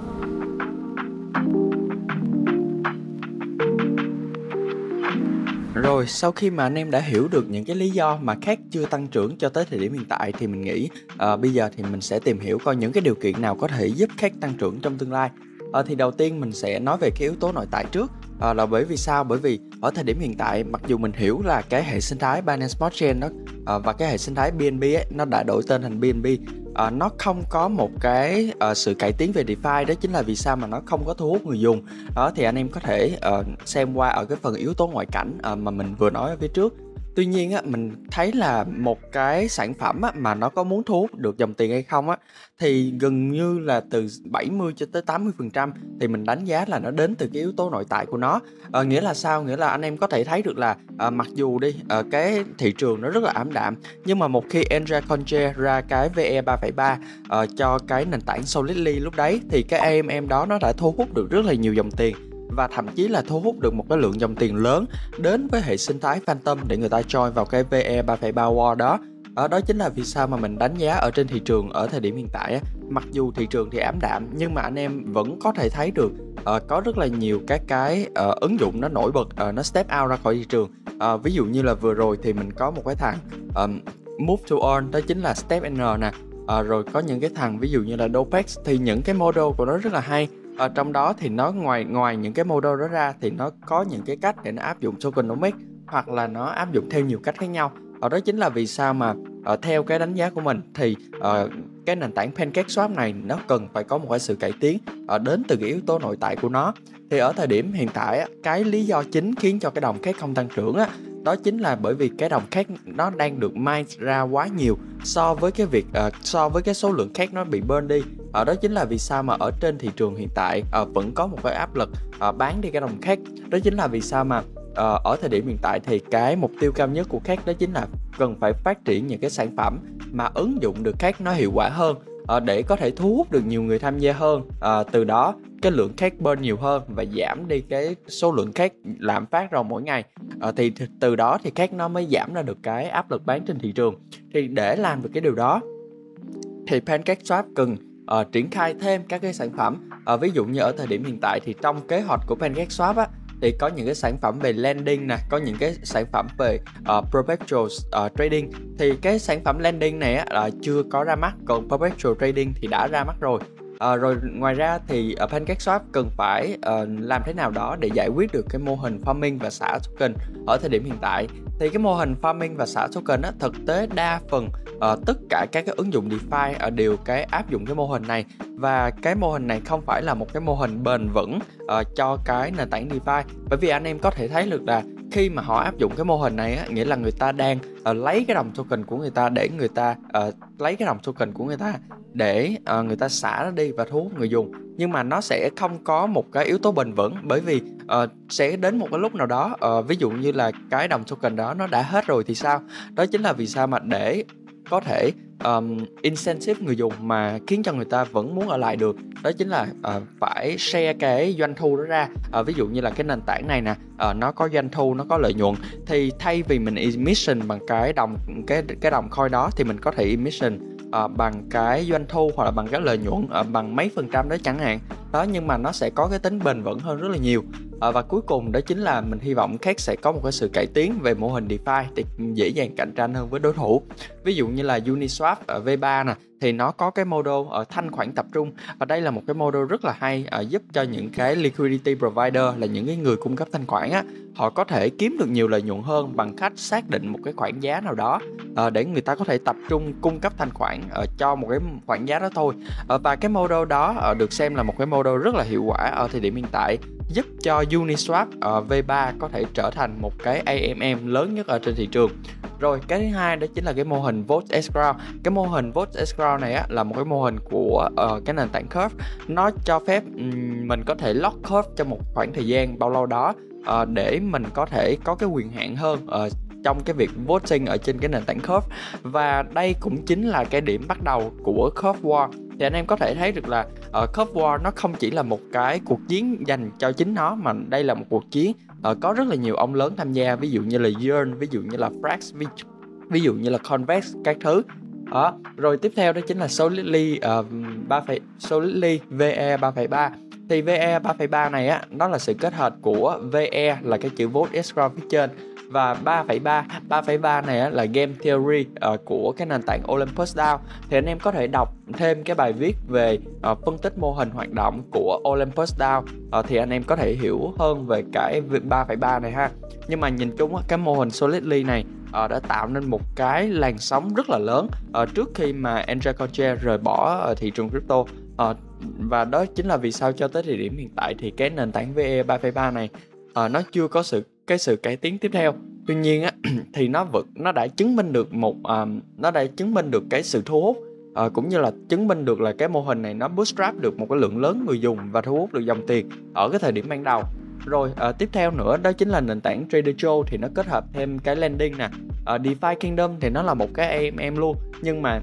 Rồi, sau khi mà anh em đã hiểu được những cái lý do mà khác chưa tăng trưởng cho tới thời điểm hiện tại thì mình nghĩ uh, bây giờ thì mình sẽ tìm hiểu coi những cái điều kiện nào có thể giúp khác tăng trưởng trong tương lai. Uh, thì đầu tiên mình sẽ nói về cái yếu tố nội tại trước. Uh, là bởi vì sao? Bởi vì ở thời điểm hiện tại, mặc dù mình hiểu là cái hệ sinh thái Binance Smart Chain đó uh, và cái hệ sinh thái bê en bê ấy, nó đã đổi tên thành bê en bê, uh, nó không có một cái uh, sự cải tiến về DeFi. Đó chính là vì sao mà nó không có thu hút người dùng. Đó thì anh em có thể uh, xem qua ở cái phần yếu tố ngoại cảnh uh, mà mình vừa nói ở phía trước. Tuy nhiên á, mình thấy là một cái sản phẩm á, mà nó có muốn thu hút được dòng tiền hay không á, thì gần như là từ bảy mươi cho tới tám mươi phần trăm thì mình đánh giá là nó đến từ cái yếu tố nội tại của nó. À, nghĩa là sao? Nghĩa là anh em có thể thấy được là à, mặc dù đi à, cái thị trường nó rất là ảm đạm, nhưng mà một khi Andrea Conche ra cái vê e ba phẩy ba à, cho cái nền tảng Solidly lúc đấy thì cái a em em đó nó đã thu hút được rất là nhiều dòng tiền, và thậm chí là thu hút được một cái lượng dòng tiền lớn đến với hệ sinh thái Phantom để người ta join vào cái vê e ba phẩy ba War đó. Ở đó chính là vì sao mà mình đánh giá ở trên thị trường ở thời điểm hiện tại á, mặc dù thị trường thì ảm đạm nhưng mà anh em vẫn có thể thấy được uh, có rất là nhiều các cái uh, ứng dụng nó nổi bật, uh, nó step out ra khỏi thị trường. Uh, ví dụ như là vừa rồi thì mình có một cái thằng um, Move to Earn, đó chính là StepN nè. Uh, rồi có những cái thằng ví dụ như là Dopex thì những cái model của nó rất là hay. Ở trong đó thì nó ngoài ngoài những cái model đó ra thì nó có những cái cách để nó áp dụng tokenomics, hoặc là nó áp dụng theo nhiều cách khác nhau. Ở đó chính là vì sao mà uh, theo cái đánh giá của mình thì uh, cái nền tảng PancakeSwap này nó cần phải có một cái sự cải tiến uh, đến từ cái yếu tố nội tại của nó. Thì ở thời điểm hiện tại cái lý do chính khiến cho cái đồng khác không tăng trưởng á, đó chính là bởi vì cái đồng khác nó đang được mine ra quá nhiều so với cái việc uh, so với cái số lượng khác nó bị burn đi. Ở đó chính là vì sao mà ở trên thị trường hiện tại uh, vẫn có một cái áp lực uh, bán đi cái đồng khác. Đó chính là vì sao mà uh, ở thời điểm hiện tại thì cái mục tiêu cao nhất của khác đó chính là cần phải phát triển những cái sản phẩm mà ứng dụng được khác nó hiệu quả hơn, uh, để có thể thu hút được nhiều người tham gia hơn. Uh, từ đó cái lượng khác burn nhiều hơn và giảm đi cái số lượng khác lạm phát ra mỗi ngày. À, thì từ đó thì khác nó mới giảm ra được cái áp lực bán trên thị trường. Thì để làm được cái điều đó thì PancakeSwap cần uh, triển khai thêm các cái sản phẩm. Uh, ví dụ như ở thời điểm hiện tại thì trong kế hoạch của PancakeSwap á, thì có những cái sản phẩm về lending nè, có những cái sản phẩm về uh, perpetual uh, trading. Thì cái sản phẩm lending này á, là chưa có ra mắt, còn perpetual trading thì đã ra mắt rồi. Uh, rồi ngoài ra thì uh, PancakeSwap cần phải uh, làm thế nào đó để giải quyết được cái mô hình farming và xả token ở thời điểm hiện tại. Thì cái mô hình farming và xả token á, thực tế đa phần uh, tất cả các cái ứng dụng DeFi uh, đều cái áp dụng cái mô hình này, và cái mô hình này không phải là một cái mô hình bền vững uh, cho cái nền tảng DeFi. Bởi vì anh em có thể thấy được là khi mà họ áp dụng cái mô hình này á, nghĩa là người ta đang uh, lấy cái đồng token của người ta để người ta uh, lấy cái đồng token của người ta để uh, người ta xả nó đi và thu hút người dùng, nhưng mà nó sẽ không có một cái yếu tố bền vững. Bởi vì uh, sẽ đến một cái lúc nào đó, uh, ví dụ như là cái đồng token đó nó đã hết rồi thì sao? Đó chính là vì sao mà để có thể um, incentive người dùng mà khiến cho người ta vẫn muốn ở lại được, đó chính là uh, phải share cái doanh thu đó ra. Uh, ví dụ như là cái nền tảng này nè, uh, nó có doanh thu, nó có lợi nhuận, thì thay vì mình emission bằng cái đồng cái cái đồng coin đó, thì mình có thể emission uh, bằng cái doanh thu hoặc là bằng cái lợi nhuận uh, bằng mấy phần trăm đó chẳng hạn. Đó, nhưng mà nó sẽ có cái tính bền vững hơn rất là nhiều. À, và cuối cùng đó chính là mình hy vọng Cake sẽ có một cái sự cải tiến về mô hình DeFi để dễ dàng cạnh tranh hơn với đối thủ. Ví dụ như là Uniswap ở V ba nè, thì nó có cái model ở thanh khoản tập trung, và đây là một cái model rất là hay, uh, giúp cho những cái liquidity provider, là những cái người cung cấp thanh khoản á, họ có thể kiếm được nhiều lợi nhuận hơn bằng cách xác định một cái khoản giá nào đó uh, để người ta có thể tập trung cung cấp thanh khoản uh, cho một cái khoản giá đó thôi. Uh, và cái model đó uh, được xem là một cái model rất là hiệu quả ở thời điểm hiện tại, giúp cho Uniswap uh, V ba có thể trở thành một cái A M M lớn nhất ở trên thị trường. Rồi cái thứ hai đó chính là cái mô hình Vote Escrow. Cái mô hình Vote Escrow này á, là một cái mô hình của uh, cái nền tảng Curve. Nó cho phép um, mình có thể lock Curve trong một khoảng thời gian bao lâu đó uh, để mình có thể có cái quyền hạn hơn uh, trong cái việc voting ở trên cái nền tảng Curve. Và đây cũng chính là cái điểm bắt đầu của Curve War. Thì anh em có thể thấy được là uh, Curve War nó không chỉ là một cái cuộc chiến dành cho chính nó, mà đây là một cuộc chiến uh, có rất là nhiều ông lớn tham gia, ví dụ như là Yearn, ví dụ như là Frax, ví, ví dụ như là Convex, các thứ. Đó. Rồi tiếp theo đó chính là Solidly uh, ba, Solidly V E ba phẩy ba. Thì V E ba phẩy ba này á, nó là sự kết hợp của V E là cái chữ Vote Escrow phía trên, và ba phẩy ba. ba phẩy ba này á, là Game Theory uh, của cái nền tảng Olympus đê a o. Thì anh em có thể đọc thêm cái bài viết về uh, phân tích mô hình hoạt động của Olympus đê a o, uh, thì anh em có thể hiểu hơn về cái ba phẩy ba này ha. Nhưng mà nhìn chung á, cái mô hình Solidly này uh, đã tạo nên một cái làn sóng rất là lớn uh, trước khi mà Andre Croucher rời bỏ uh, thị trường crypto. Uh, và đó chính là vì sao cho tới thời điểm hiện tại thì cái nền tảng V E ba phẩy ba này uh, nó chưa có sự cái sự cải tiến tiếp theo. Tuy nhiên á, thì nó vẫn nó đã chứng minh được một uh, nó đã chứng minh được cái sự thu hút, uh, cũng như là chứng minh được là cái mô hình này nó bootstrap được một cái lượng lớn người dùng và thu hút được dòng tiền ở cái thời điểm ban đầu. Rồi uh, tiếp theo nữa đó chính là nền tảng Trader Joe, thì nó kết hợp thêm cái lending nè. uh, DeFi Kingdom thì nó là một cái A M M luôn, nhưng mà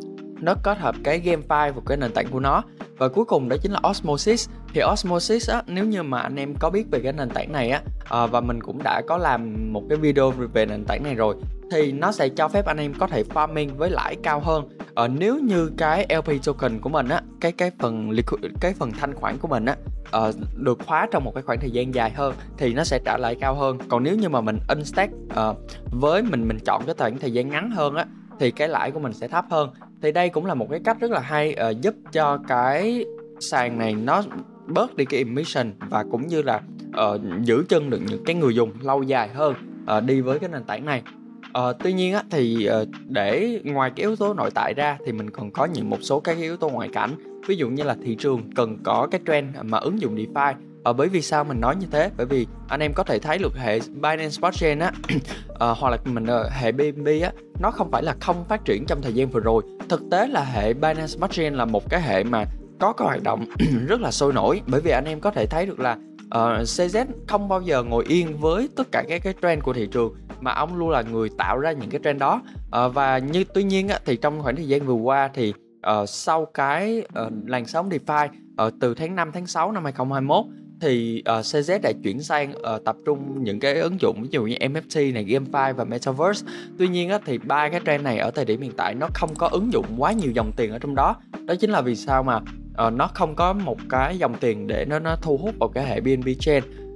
nó kết hợp cái GameFi vào cái nền tảng của nó. Và cuối cùng đó chính là Osmosis. Thì Osmosis á, nếu như mà anh em có biết về cái nền tảng này á, à, và mình cũng đã có làm một cái video về nền tảng này rồi, thì nó sẽ cho phép anh em có thể farming với lãi cao hơn. à, Nếu như cái L P token của mình á, cái cái phần cái phần thanh khoản của mình á, à, được khóa trong một cái khoảng thời gian dài hơn, thì nó sẽ trả lãi cao hơn. Còn nếu như mà mình unstack à, với mình mình chọn cái khoảng thời gian ngắn hơn á, thì cái lãi của mình sẽ thấp hơn. Thì đây cũng là một cái cách rất là hay uh, giúp cho cái sàn này nó bớt đi cái emission, và cũng như là uh, giữ chân được những cái người dùng lâu dài hơn uh, đi với cái nền tảng này. Uh, tuy nhiên á, thì uh, để ngoài cái yếu tố nội tại ra thì mình còn có những một số các yếu tố ngoại cảnh. Ví dụ như là thị trường cần có cái trend mà ứng dụng DeFi. Ờ, bởi vì sao mình nói như thế? Bởi vì anh em có thể thấy được hệ Binance Smart Chain á, uh, hoặc là mình uh, hệ B N B á, nó không phải là không phát triển trong thời gian vừa rồi. Thực tế là hệ Binance Smart Chain là một cái hệ mà có cái hoạt động rất là sôi nổi. Bởi vì anh em có thể thấy được là uh, C Z không bao giờ ngồi yên với tất cả các cái trend của thị trường, mà ông luôn là người tạo ra những cái trend đó. uh, Và như tuy nhiên á, thì trong khoảng thời gian vừa qua thì uh, sau cái uh, làn sóng DeFi uh, từ tháng năm, tháng sáu năm hai không hai mốt, thì uh, C Z đã chuyển sang uh, tập trung những cái ứng dụng ví dụ như N F T này, GameFi và Metaverse. Tuy nhiên á, thì ba cái trend này ở thời điểm hiện tại nó không có ứng dụng quá nhiều dòng tiền ở trong đó. Đó chính là vì sao mà uh, nó không có một cái dòng tiền để nó nó thu hút vào cái hệ B N B chain.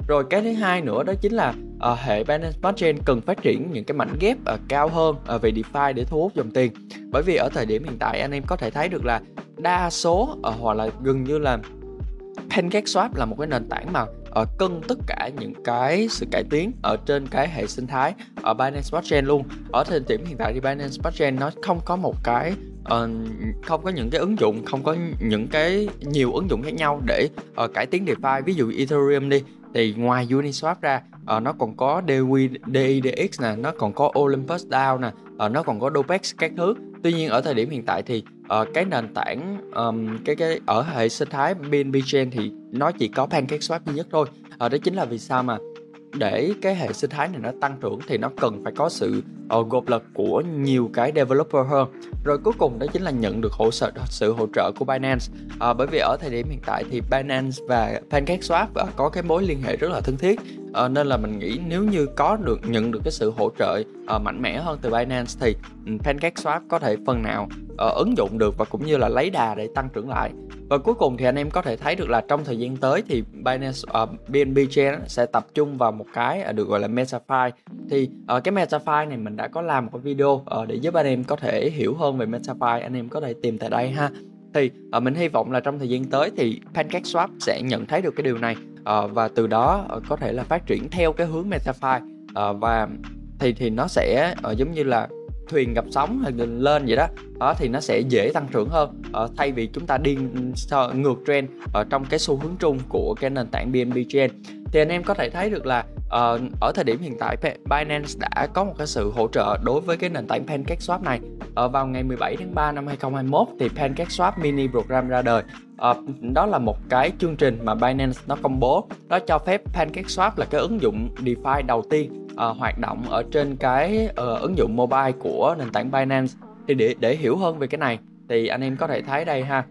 Rồi cái thứ hai nữa đó chính là uh, hệ Binance Smart Chain cần phát triển những cái mảnh ghép uh, cao hơn uh, về DeFi để thu hút dòng tiền. Bởi vì ở thời điểm hiện tại anh em có thể thấy được là đa số uh, hoặc là gần như là PancakeSwap là một cái nền tảng mà uh, cân tất cả những cái sự cải tiến ở trên cái hệ sinh thái ở Binance Smart Chain luôn. Ở thời điểm hiện tại thì Binance Smart Chain nó không có một cái uh, không có những cái ứng dụng, không có những cái nhiều ứng dụng khác nhau để uh, cải tiến DeFi. Ví dụ Ethereum đi, thì ngoài Uniswap ra uh, nó còn có đê i đê ích nè, nó còn có Olympus đê a o nè, uh, nó còn có Dopex các thứ. Tuy nhiên ở thời điểm hiện tại thì uh, cái nền tảng um, cái cái ở hệ sinh thái bê en bê Chain thì nó chỉ có PancakeSwap duy nhất thôi. Uh, đó chính là vì sao mà để cái hệ sinh thái này nó tăng trưởng thì nó cần phải có sự uh, gộp lực của nhiều cái developer hơn. Rồi cuối cùng đó chính là nhận được hỗ trợ sự hỗ trợ của Binance. Uh, bởi vì ở thời điểm hiện tại thì Binance và PancakeSwap uh, có cái mối liên hệ rất là thân thiết. Uh, nên là mình nghĩ nếu như có được nhận được cái sự hỗ trợ uh, mạnh mẽ hơn từ Binance thì um, PancakeSwap có thể phần nào uh, ứng dụng được và cũng như là lấy đà để tăng trưởng lại. Và cuối cùng thì anh em có thể thấy được là trong thời gian tới thì Binance uh, bê en bê Chain sẽ tập trung vào một cái uh, được gọi là MetaFi. Thì uh, cái MetaFi này mình đã có làm một cái video uh, để giúp anh em có thể hiểu hơn về MetaFi, anh em có thể tìm tại đây ha. Thì uh, mình hy vọng là trong thời gian tới thì PancakeSwap sẽ nhận thấy được cái điều này uh, và từ đó uh, có thể là phát triển theo cái hướng MetaFi uh, và thì thì nó sẽ uh, giống như là thuyền gặp sóng hay lên vậy đó. Đó thì nó sẽ dễ tăng trưởng hơn uh, thay vì chúng ta đi uh, ngược trend ở uh, trong cái xu hướng chung của cái nền tảng bê en bê Chain. Thì anh em có thể thấy được là uh, ở thời điểm hiện tại Binance đã có một cái sự hỗ trợ đối với cái nền tảng PancakeSwap này. Uh, vào ngày mười bảy tháng ba năm hai không hai mốt thì PancakeSwap Mini Program ra đời. Uh, đó là một cái chương trình mà Binance nó công bố, nó cho phép PancakeSwap là cái ứng dụng DeFi đầu tiên Uh, hoạt động ở trên cái uh, ứng dụng mobile của nền tảng Binance. Thì để để hiểu hơn về cái này thì anh em có thể thấy đây ha.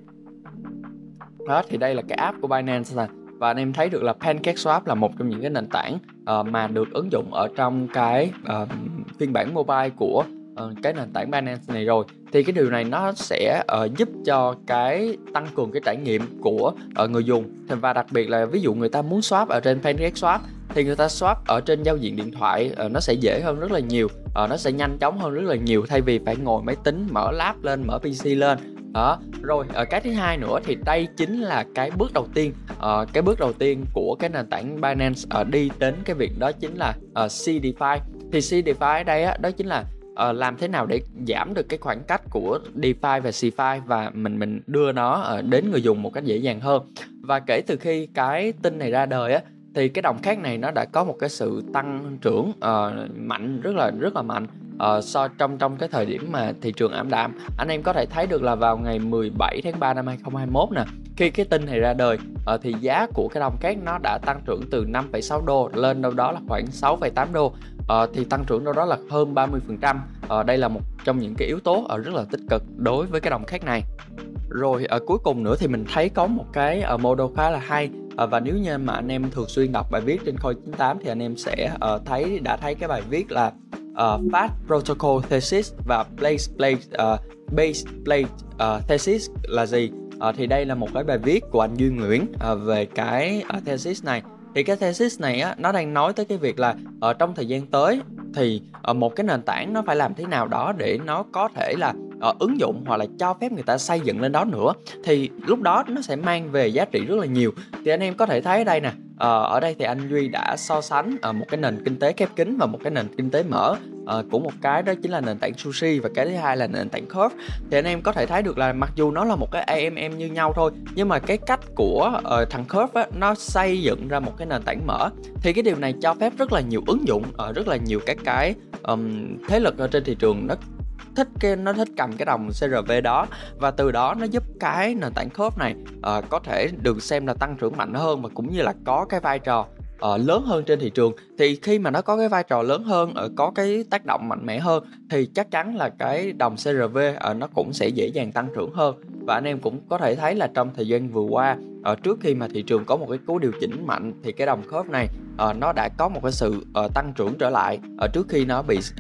Đó thì đây là cái app của Binance nè, và anh em thấy được là PancakeSwap là một trong những cái nền tảng uh, mà được ứng dụng ở trong cái uh, phiên bản mobile của uh, cái nền tảng Binance này rồi. Thì cái điều này nó sẽ uh, giúp cho cái tăng cường cái trải nghiệm của uh, người dùng. Và đặc biệt là ví dụ người ta muốn swap ở trên PancakeSwap thì người ta swap ở trên giao diện điện thoại uh, nó sẽ dễ hơn rất là nhiều, uh, nó sẽ nhanh chóng hơn rất là nhiều thay vì phải ngồi máy tính mở lab lên, mở pê xê lên. Đó. Rồi uh, cái thứ hai nữa thì đây chính là cái bước đầu tiên, uh, cái bước đầu tiên của cái nền tảng Binance uh, đi đến cái việc đó chính là uh, seedify. Thì seedify ở đây á, đó chính là uh, làm thế nào để giảm được cái khoảng cách của DeFi và CeFi và mình mình đưa nó uh, đến người dùng một cách dễ dàng hơn. Và kể từ khi cái tin này ra đời á thì cái đồng khác này nó đã có một cái sự tăng trưởng uh, mạnh rất là rất là mạnh uh, so trong trong cái thời điểm mà thị trường ảm đạm. Anh em có thể thấy được là vào ngày mười bảy tháng ba năm hai không hai mốt nè, khi cái tin này ra đời uh, thì giá của cái đồng khác nó đã tăng trưởng từ năm phẩy sáu đô lên đâu đó là khoảng sáu phẩy tám đô. Uh, thì tăng trưởng đâu đó là hơn ba mươi phần trăm. Uh, đây là một trong những cái yếu tố uh, rất là tích cực đối với cái đồng khác này. Rồi ở uh, cuối cùng nữa thì mình thấy có một cái uh, model khá là hay, uh, và nếu như mà anh em thường xuyên đọc bài viết trên Coin chín tám thì anh em sẽ uh, thấy đã thấy cái bài viết là uh, Fast Protocol Thesis và Base Plate uh, Base Plate uh, Thesis là gì. Uh, thì đây là một cái bài viết của anh Duy Nguyễn uh, về cái uh, thesis này. Thì cái thesis này á, nó đang nói tới cái việc là ở trong thời gian tới thì uh, một cái nền tảng nó phải làm thế nào đó để nó có thể là uh, ứng dụng hoặc là cho phép người ta xây dựng lên đó nữa, thì lúc đó nó sẽ mang về giá trị rất là nhiều. Thì anh em có thể thấy ở đây nè, uh, ở đây thì anh Duy đã so sánh uh, một cái nền kinh tế khép kín và một cái nền kinh tế mở. Uh, của một cái đó chính là nền tảng Sushi và cái thứ hai là nền tảng Curve. Thì anh em có thể thấy được là mặc dù nó là một cái a em em như nhau thôi, nhưng mà cái cách của uh, thằng Curve á, nó xây dựng ra một cái nền tảng mở. Thì cái điều này cho phép rất là nhiều ứng dụng, uh, rất là nhiều các cái um, thế lực ở trên thị trường nó thích cái nó thích cầm cái đồng xê rờ vê đó, và từ đó nó giúp cái nền tảng Curve này uh, có thể được xem là tăng trưởng mạnh hơn và cũng như là có cái vai trò Uh, lớn hơn trên thị trường. Thì khi mà nó có cái vai trò lớn hơn, uh, có cái tác động mạnh mẽ hơn thì chắc chắn là cái đồng xê rờ vê uh, nó cũng sẽ dễ dàng tăng trưởng hơn. Và anh em cũng có thể thấy là trong thời gian vừa qua, uh, trước khi mà thị trường có một cái cú điều chỉnh mạnh thì cái đồng Curve này uh, nó đã có một cái sự uh, tăng trưởng trở lại uh, trước khi nó bị uh,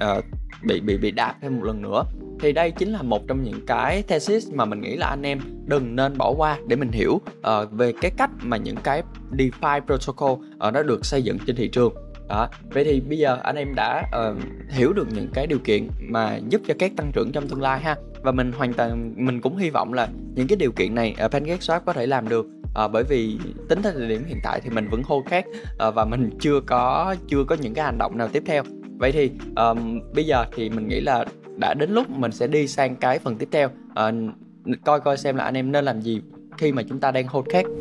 bị bị bị đạp thêm một lần nữa. Thì đây chính là một trong những cái thesis mà mình nghĩ là anh em đừng nên bỏ qua để mình hiểu uh, về cái cách mà những cái DeFi protocol uh, nó được xây dựng trên thị trường. Đó. Vậy thì bây giờ anh em đã uh, hiểu được những cái điều kiện mà giúp cho các tăng trưởng trong tương lai ha. Và mình hoàn toàn mình cũng hy vọng là những cái điều kiện này uh, PancakeSwap có thể làm được. Uh, bởi vì tính tới thời điểm hiện tại thì mình vẫn hold khác uh, và mình chưa có chưa có những cái hành động nào tiếp theo. Vậy thì um, bây giờ thì mình nghĩ là đã đến lúc mình sẽ đi sang cái phần tiếp theo, uh, coi coi xem là anh em nên làm gì khi mà chúng ta đang hold khác.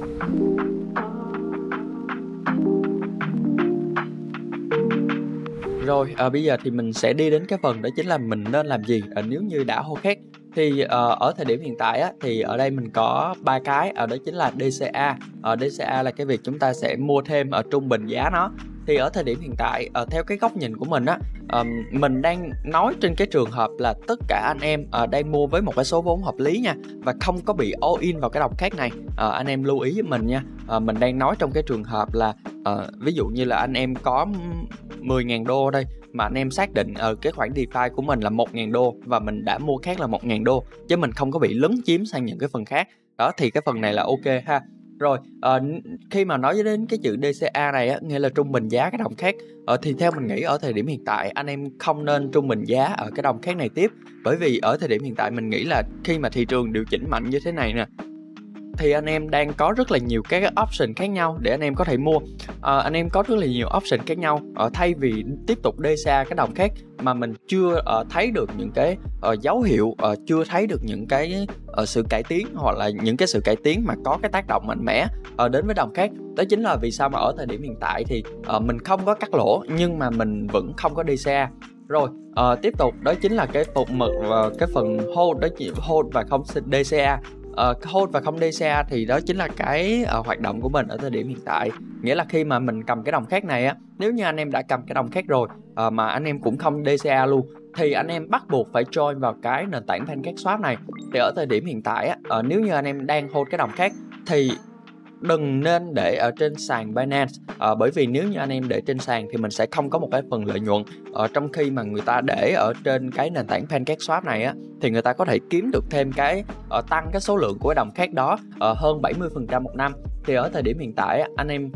Rồi à, bây giờ thì mình sẽ đi đến cái phần đó chính là mình nên làm gì à, nếu như đã hold khác. Thì uh, ở thời điểm hiện tại á, thì ở đây mình có ba cái, ở đó chính là đê xê a. uh, đê xê a là cái việc chúng ta sẽ mua thêm ở trung bình giá nó. Thì ở thời điểm hiện tại, uh, theo cái góc nhìn của mình á, uh, mình đang nói trên cái trường hợp là tất cả anh em uh, đang mua với một cái số vốn hợp lý nha, và không có bị all in vào cái đồng khác này. uh, Anh em lưu ý với mình nha. uh, Mình đang nói trong cái trường hợp là uh, ví dụ như là anh em có mười nghìn đô đây, mà anh em xác định ở uh, cái khoản DeFi của mình là một nghìn đô và mình đã mua khác là một nghìn đô, chứ mình không có bị lấn chiếm sang những cái phần khác. Đó thì cái phần này là ok ha. Rồi uh, khi mà nói đến cái chữ đê xê a này á, nghĩa là trung bình giá cái đồng khác, uh, thì theo mình nghĩ ở thời điểm hiện tại anh em không nên trung bình giá ở cái đồng khác này tiếp. Bởi vì ở thời điểm hiện tại mình nghĩ là khi mà thị trường điều chỉnh mạnh như thế này nè, thì anh em đang có rất là nhiều các cái option khác nhau để anh em có thể mua. uh, Anh em có rất là nhiều option khác nhau, uh, thay vì tiếp tục đê xê a cái đồng khác mà mình chưa uh, thấy được những cái uh, dấu hiệu, uh, chưa thấy được những cái uh, sự cải tiến, hoặc là những cái sự cải tiến mà có cái tác động mạnh mẽ uh, đến với đồng khác. Đó chính là vì sao mà ở thời điểm hiện tại thì uh, mình không có cắt lỗ nhưng mà mình vẫn không có đê xê a. Rồi uh, tiếp tục đó chính là cái phục mực và cái phần hold, đó chỉ hold và không đê xê a. Uh, hold và không đê xê a thì đó chính là cái uh, hoạt động của mình ở thời điểm hiện tại. Nghĩa là khi mà mình cầm cái đồng khác này á, nếu như anh em đã cầm cái đồng khác rồi uh, mà anh em cũng không đê xê a luôn, thì anh em bắt buộc phải join vào cái nền tảng PancakeSwap này. Thì ở thời điểm hiện tại á, uh, nếu như anh em đang hold cái đồng khác thì đừng nên để ở trên sàn Binance, à, bởi vì nếu như anh em để trên sàn thì mình sẽ không có một cái phần lợi nhuận. à, Trong khi mà người ta để ở trên cái nền tảng PancakeSwap này á, thì người ta có thể kiếm được thêm cái à, tăng cái số lượng của cái đồng khác đó à, hơn bảy mươi phần trăm một năm. Thì ở thời điểm hiện tại á, anh em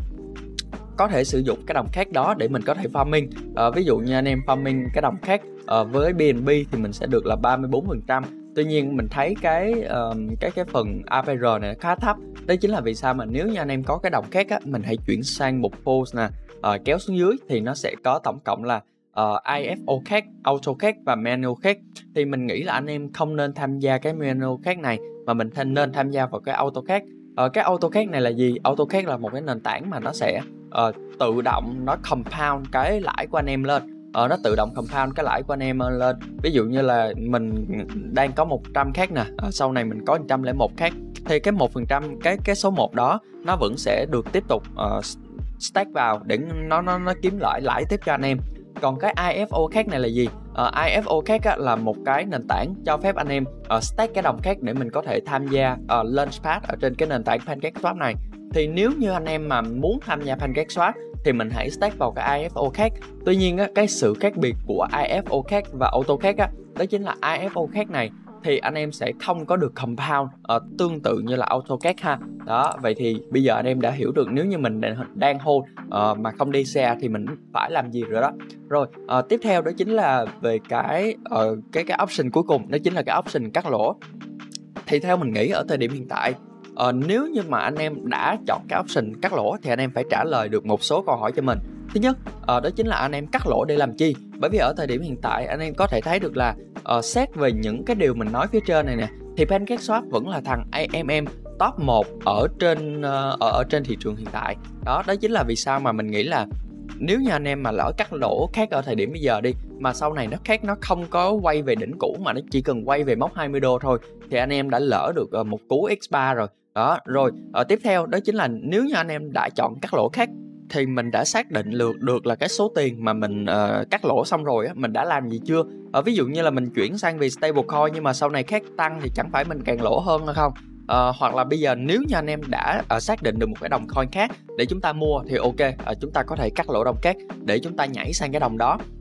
có thể sử dụng cái đồng khác đó để mình có thể farming. à, Ví dụ như anh em farming cái đồng khác à, với bê en bê thì mình sẽ được là ba mươi bốn phần trăm. Tuy nhiên mình thấy cái uh, cái cái phần a pê rờ này khá thấp. Đó chính là vì sao mà nếu như anh em có cái đồng khác á, mình hãy chuyển sang một post nè, uh, kéo xuống dưới thì nó sẽ có tổng cộng là uh, i ép ô khác, auto khác và manual khác. Thì mình nghĩ là anh em không nên tham gia cái manual khác này, mà mình nên tham gia vào cái auto khác. Uh, cái auto khác này là gì? Auto khác là một cái nền tảng mà nó sẽ uh, tự động nó compound cái lãi của anh em lên. Ờ, nó tự động compound cái lãi của anh em lên. Ví dụ như là mình đang có một trăm khác nè, à, sau này mình có một trăm lẻ một khác, thì cái một phần trăm, cái cái số một đó nó vẫn sẽ được tiếp tục uh, stack vào để nó nó nó kiếm lãi lãi tiếp cho anh em. Còn cái i ép ô khác này là gì? Uh, i ép ô khác á, là một cái nền tảng cho phép anh em uh, stack cái đồng khác để mình có thể tham gia uh, launchpad ở trên cái nền tảng PancakeSwap này. Thì nếu như anh em mà muốn tham gia PancakeSwap thì mình hãy stack vào cái i ép ô khác. Tuy nhiên á, cái sự khác biệt của i ép ô khác và auto khác á, đó chính là i ép ô khác này thì anh em sẽ không có được compound uh, tương tự như là auto khác ha. Đó, vậy thì bây giờ anh em đã hiểu được nếu như mình đang hold uh, mà không đi xe thì mình phải làm gì rồi đó. Rồi uh, tiếp theo đó chính là về cái uh, cái cái option cuối cùng, đó chính là cái option cắt lỗ. Thì theo mình nghĩ ở thời điểm hiện tại, uh, nếu như mà anh em đã chọn cái option cắt lỗ thì anh em phải trả lời được một số câu hỏi cho mình. Thứ nhất, uh, đó chính là anh em cắt lỗ để làm chi? Bởi vì ở thời điểm hiện tại anh em có thể thấy được là uh, xét về những cái điều mình nói phía trên này nè, thì PancakeSwap vẫn là thằng a em em top một ở trên uh, ở, ở trên thị trường hiện tại. Đó, đó chính là vì sao mà mình nghĩ là nếu như anh em mà lỡ cắt lỗ khác ở thời điểm bây giờ đi, mà sau này nó khác nó không có quay về đỉnh cũ mà nó chỉ cần quay về mốc hai mươi đô thôi, thì anh em đã lỡ được uh, một cú ích ba rồi. Đó, rồi uh, tiếp theo đó chính là nếu như anh em đã chọn cắt lỗ khác thì mình đã xác định được được là cái số tiền mà mình uh, cắt lỗ xong rồi á, mình đã làm gì chưa? Ở uh, ví dụ như là mình chuyển sang vì stablecoin nhưng mà sau này khác tăng thì chẳng phải mình càng lỗ hơn hay không? Uh, hoặc là bây giờ nếu như anh em đã uh, xác định được một cái đồng coin khác để chúng ta mua thì ok, uh, chúng ta có thể cắt lỗ đồng khác để chúng ta nhảy sang cái đồng đó.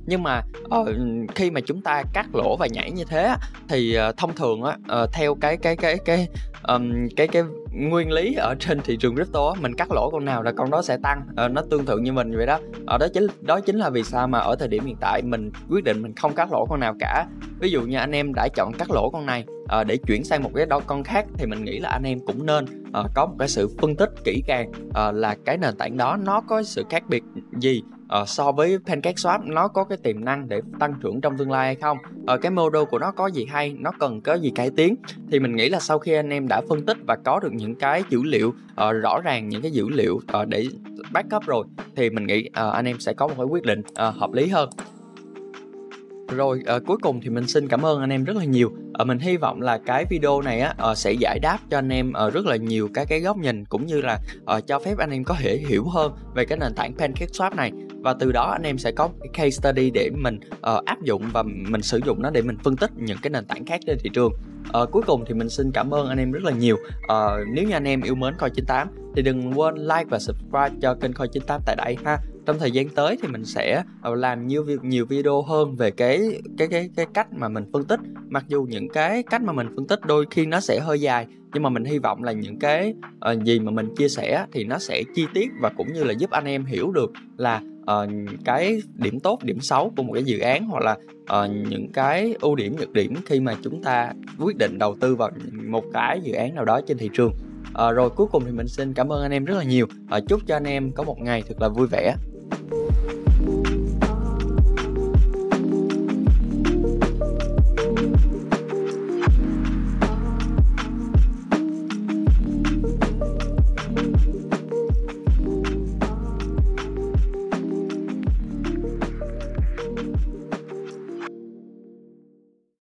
Nhưng mà uh, khi mà chúng ta cắt lỗ và nhảy như thế thì uh, thông thường á, uh, theo cái cái cái cái um, cái cái nguyên lý ở trên thị trường crypto á, mình cắt lỗ con nào là con đó sẽ tăng. Uh, nó tương tự như mình vậy đó. Ở uh, đó chính đó chính là vì sao mà ở thời điểm hiện tại mình quyết định mình không cắt lỗ con nào cả. Ví dụ như anh em đã chọn cắt lỗ con này uh, để chuyển sang một cái đó con khác, thì mình nghĩ là anh em cũng nên uh, có một cái sự phân tích kỹ càng uh, là cái nền tảng đó nó có sự khác biệt gì Uh, so với PancakeSwap, nó có cái tiềm năng để tăng trưởng trong tương lai hay không, uh, cái model của nó có gì hay, nó cần có gì cải tiến. Thì mình nghĩ là sau khi anh em đã phân tích và có được những cái dữ liệu uh, rõ ràng, những cái dữ liệu uh, để backup rồi, thì mình nghĩ uh, anh em sẽ có một cái quyết định uh, hợp lý hơn. Rồi uh, cuối cùng thì mình xin cảm ơn anh em rất là nhiều. uh, Mình hy vọng là cái video này á, uh, sẽ giải đáp cho anh em uh, rất là nhiều các cái góc nhìn, cũng như là uh, cho phép anh em có thể hiểu hơn về cái nền tảng PancakeSwap này. Và từ đó anh em sẽ có cái case study để mình uh, áp dụng và mình sử dụng nó để mình phân tích những cái nền tảng khác trên thị trường. Uh, cuối cùng thì mình xin cảm ơn anh em rất là nhiều. uh, Nếu như anh em yêu mến Coin chín tám thì đừng quên like và subscribe cho kênh Coin chín tám tại đây ha. Trong thời gian tới thì mình sẽ làm nhiều nhiều video hơn về cái cái cái cái cách mà mình phân tích. Mặc dù những cái cách mà mình phân tích đôi khi nó sẽ hơi dài, nhưng mà mình hy vọng là những cái uh, gì mà mình chia sẻ thì nó sẽ chi tiết và cũng như là giúp anh em hiểu được là uh, cái điểm tốt, điểm xấu của một cái dự án, hoặc là uh, những cái ưu điểm, nhược điểm khi mà chúng ta quyết định đầu tư vào một cái dự án nào đó trên thị trường. Uh, rồi cuối cùng thì mình xin cảm ơn anh em rất là nhiều. Uh, chúc cho anh em có một ngày thật là vui vẻ.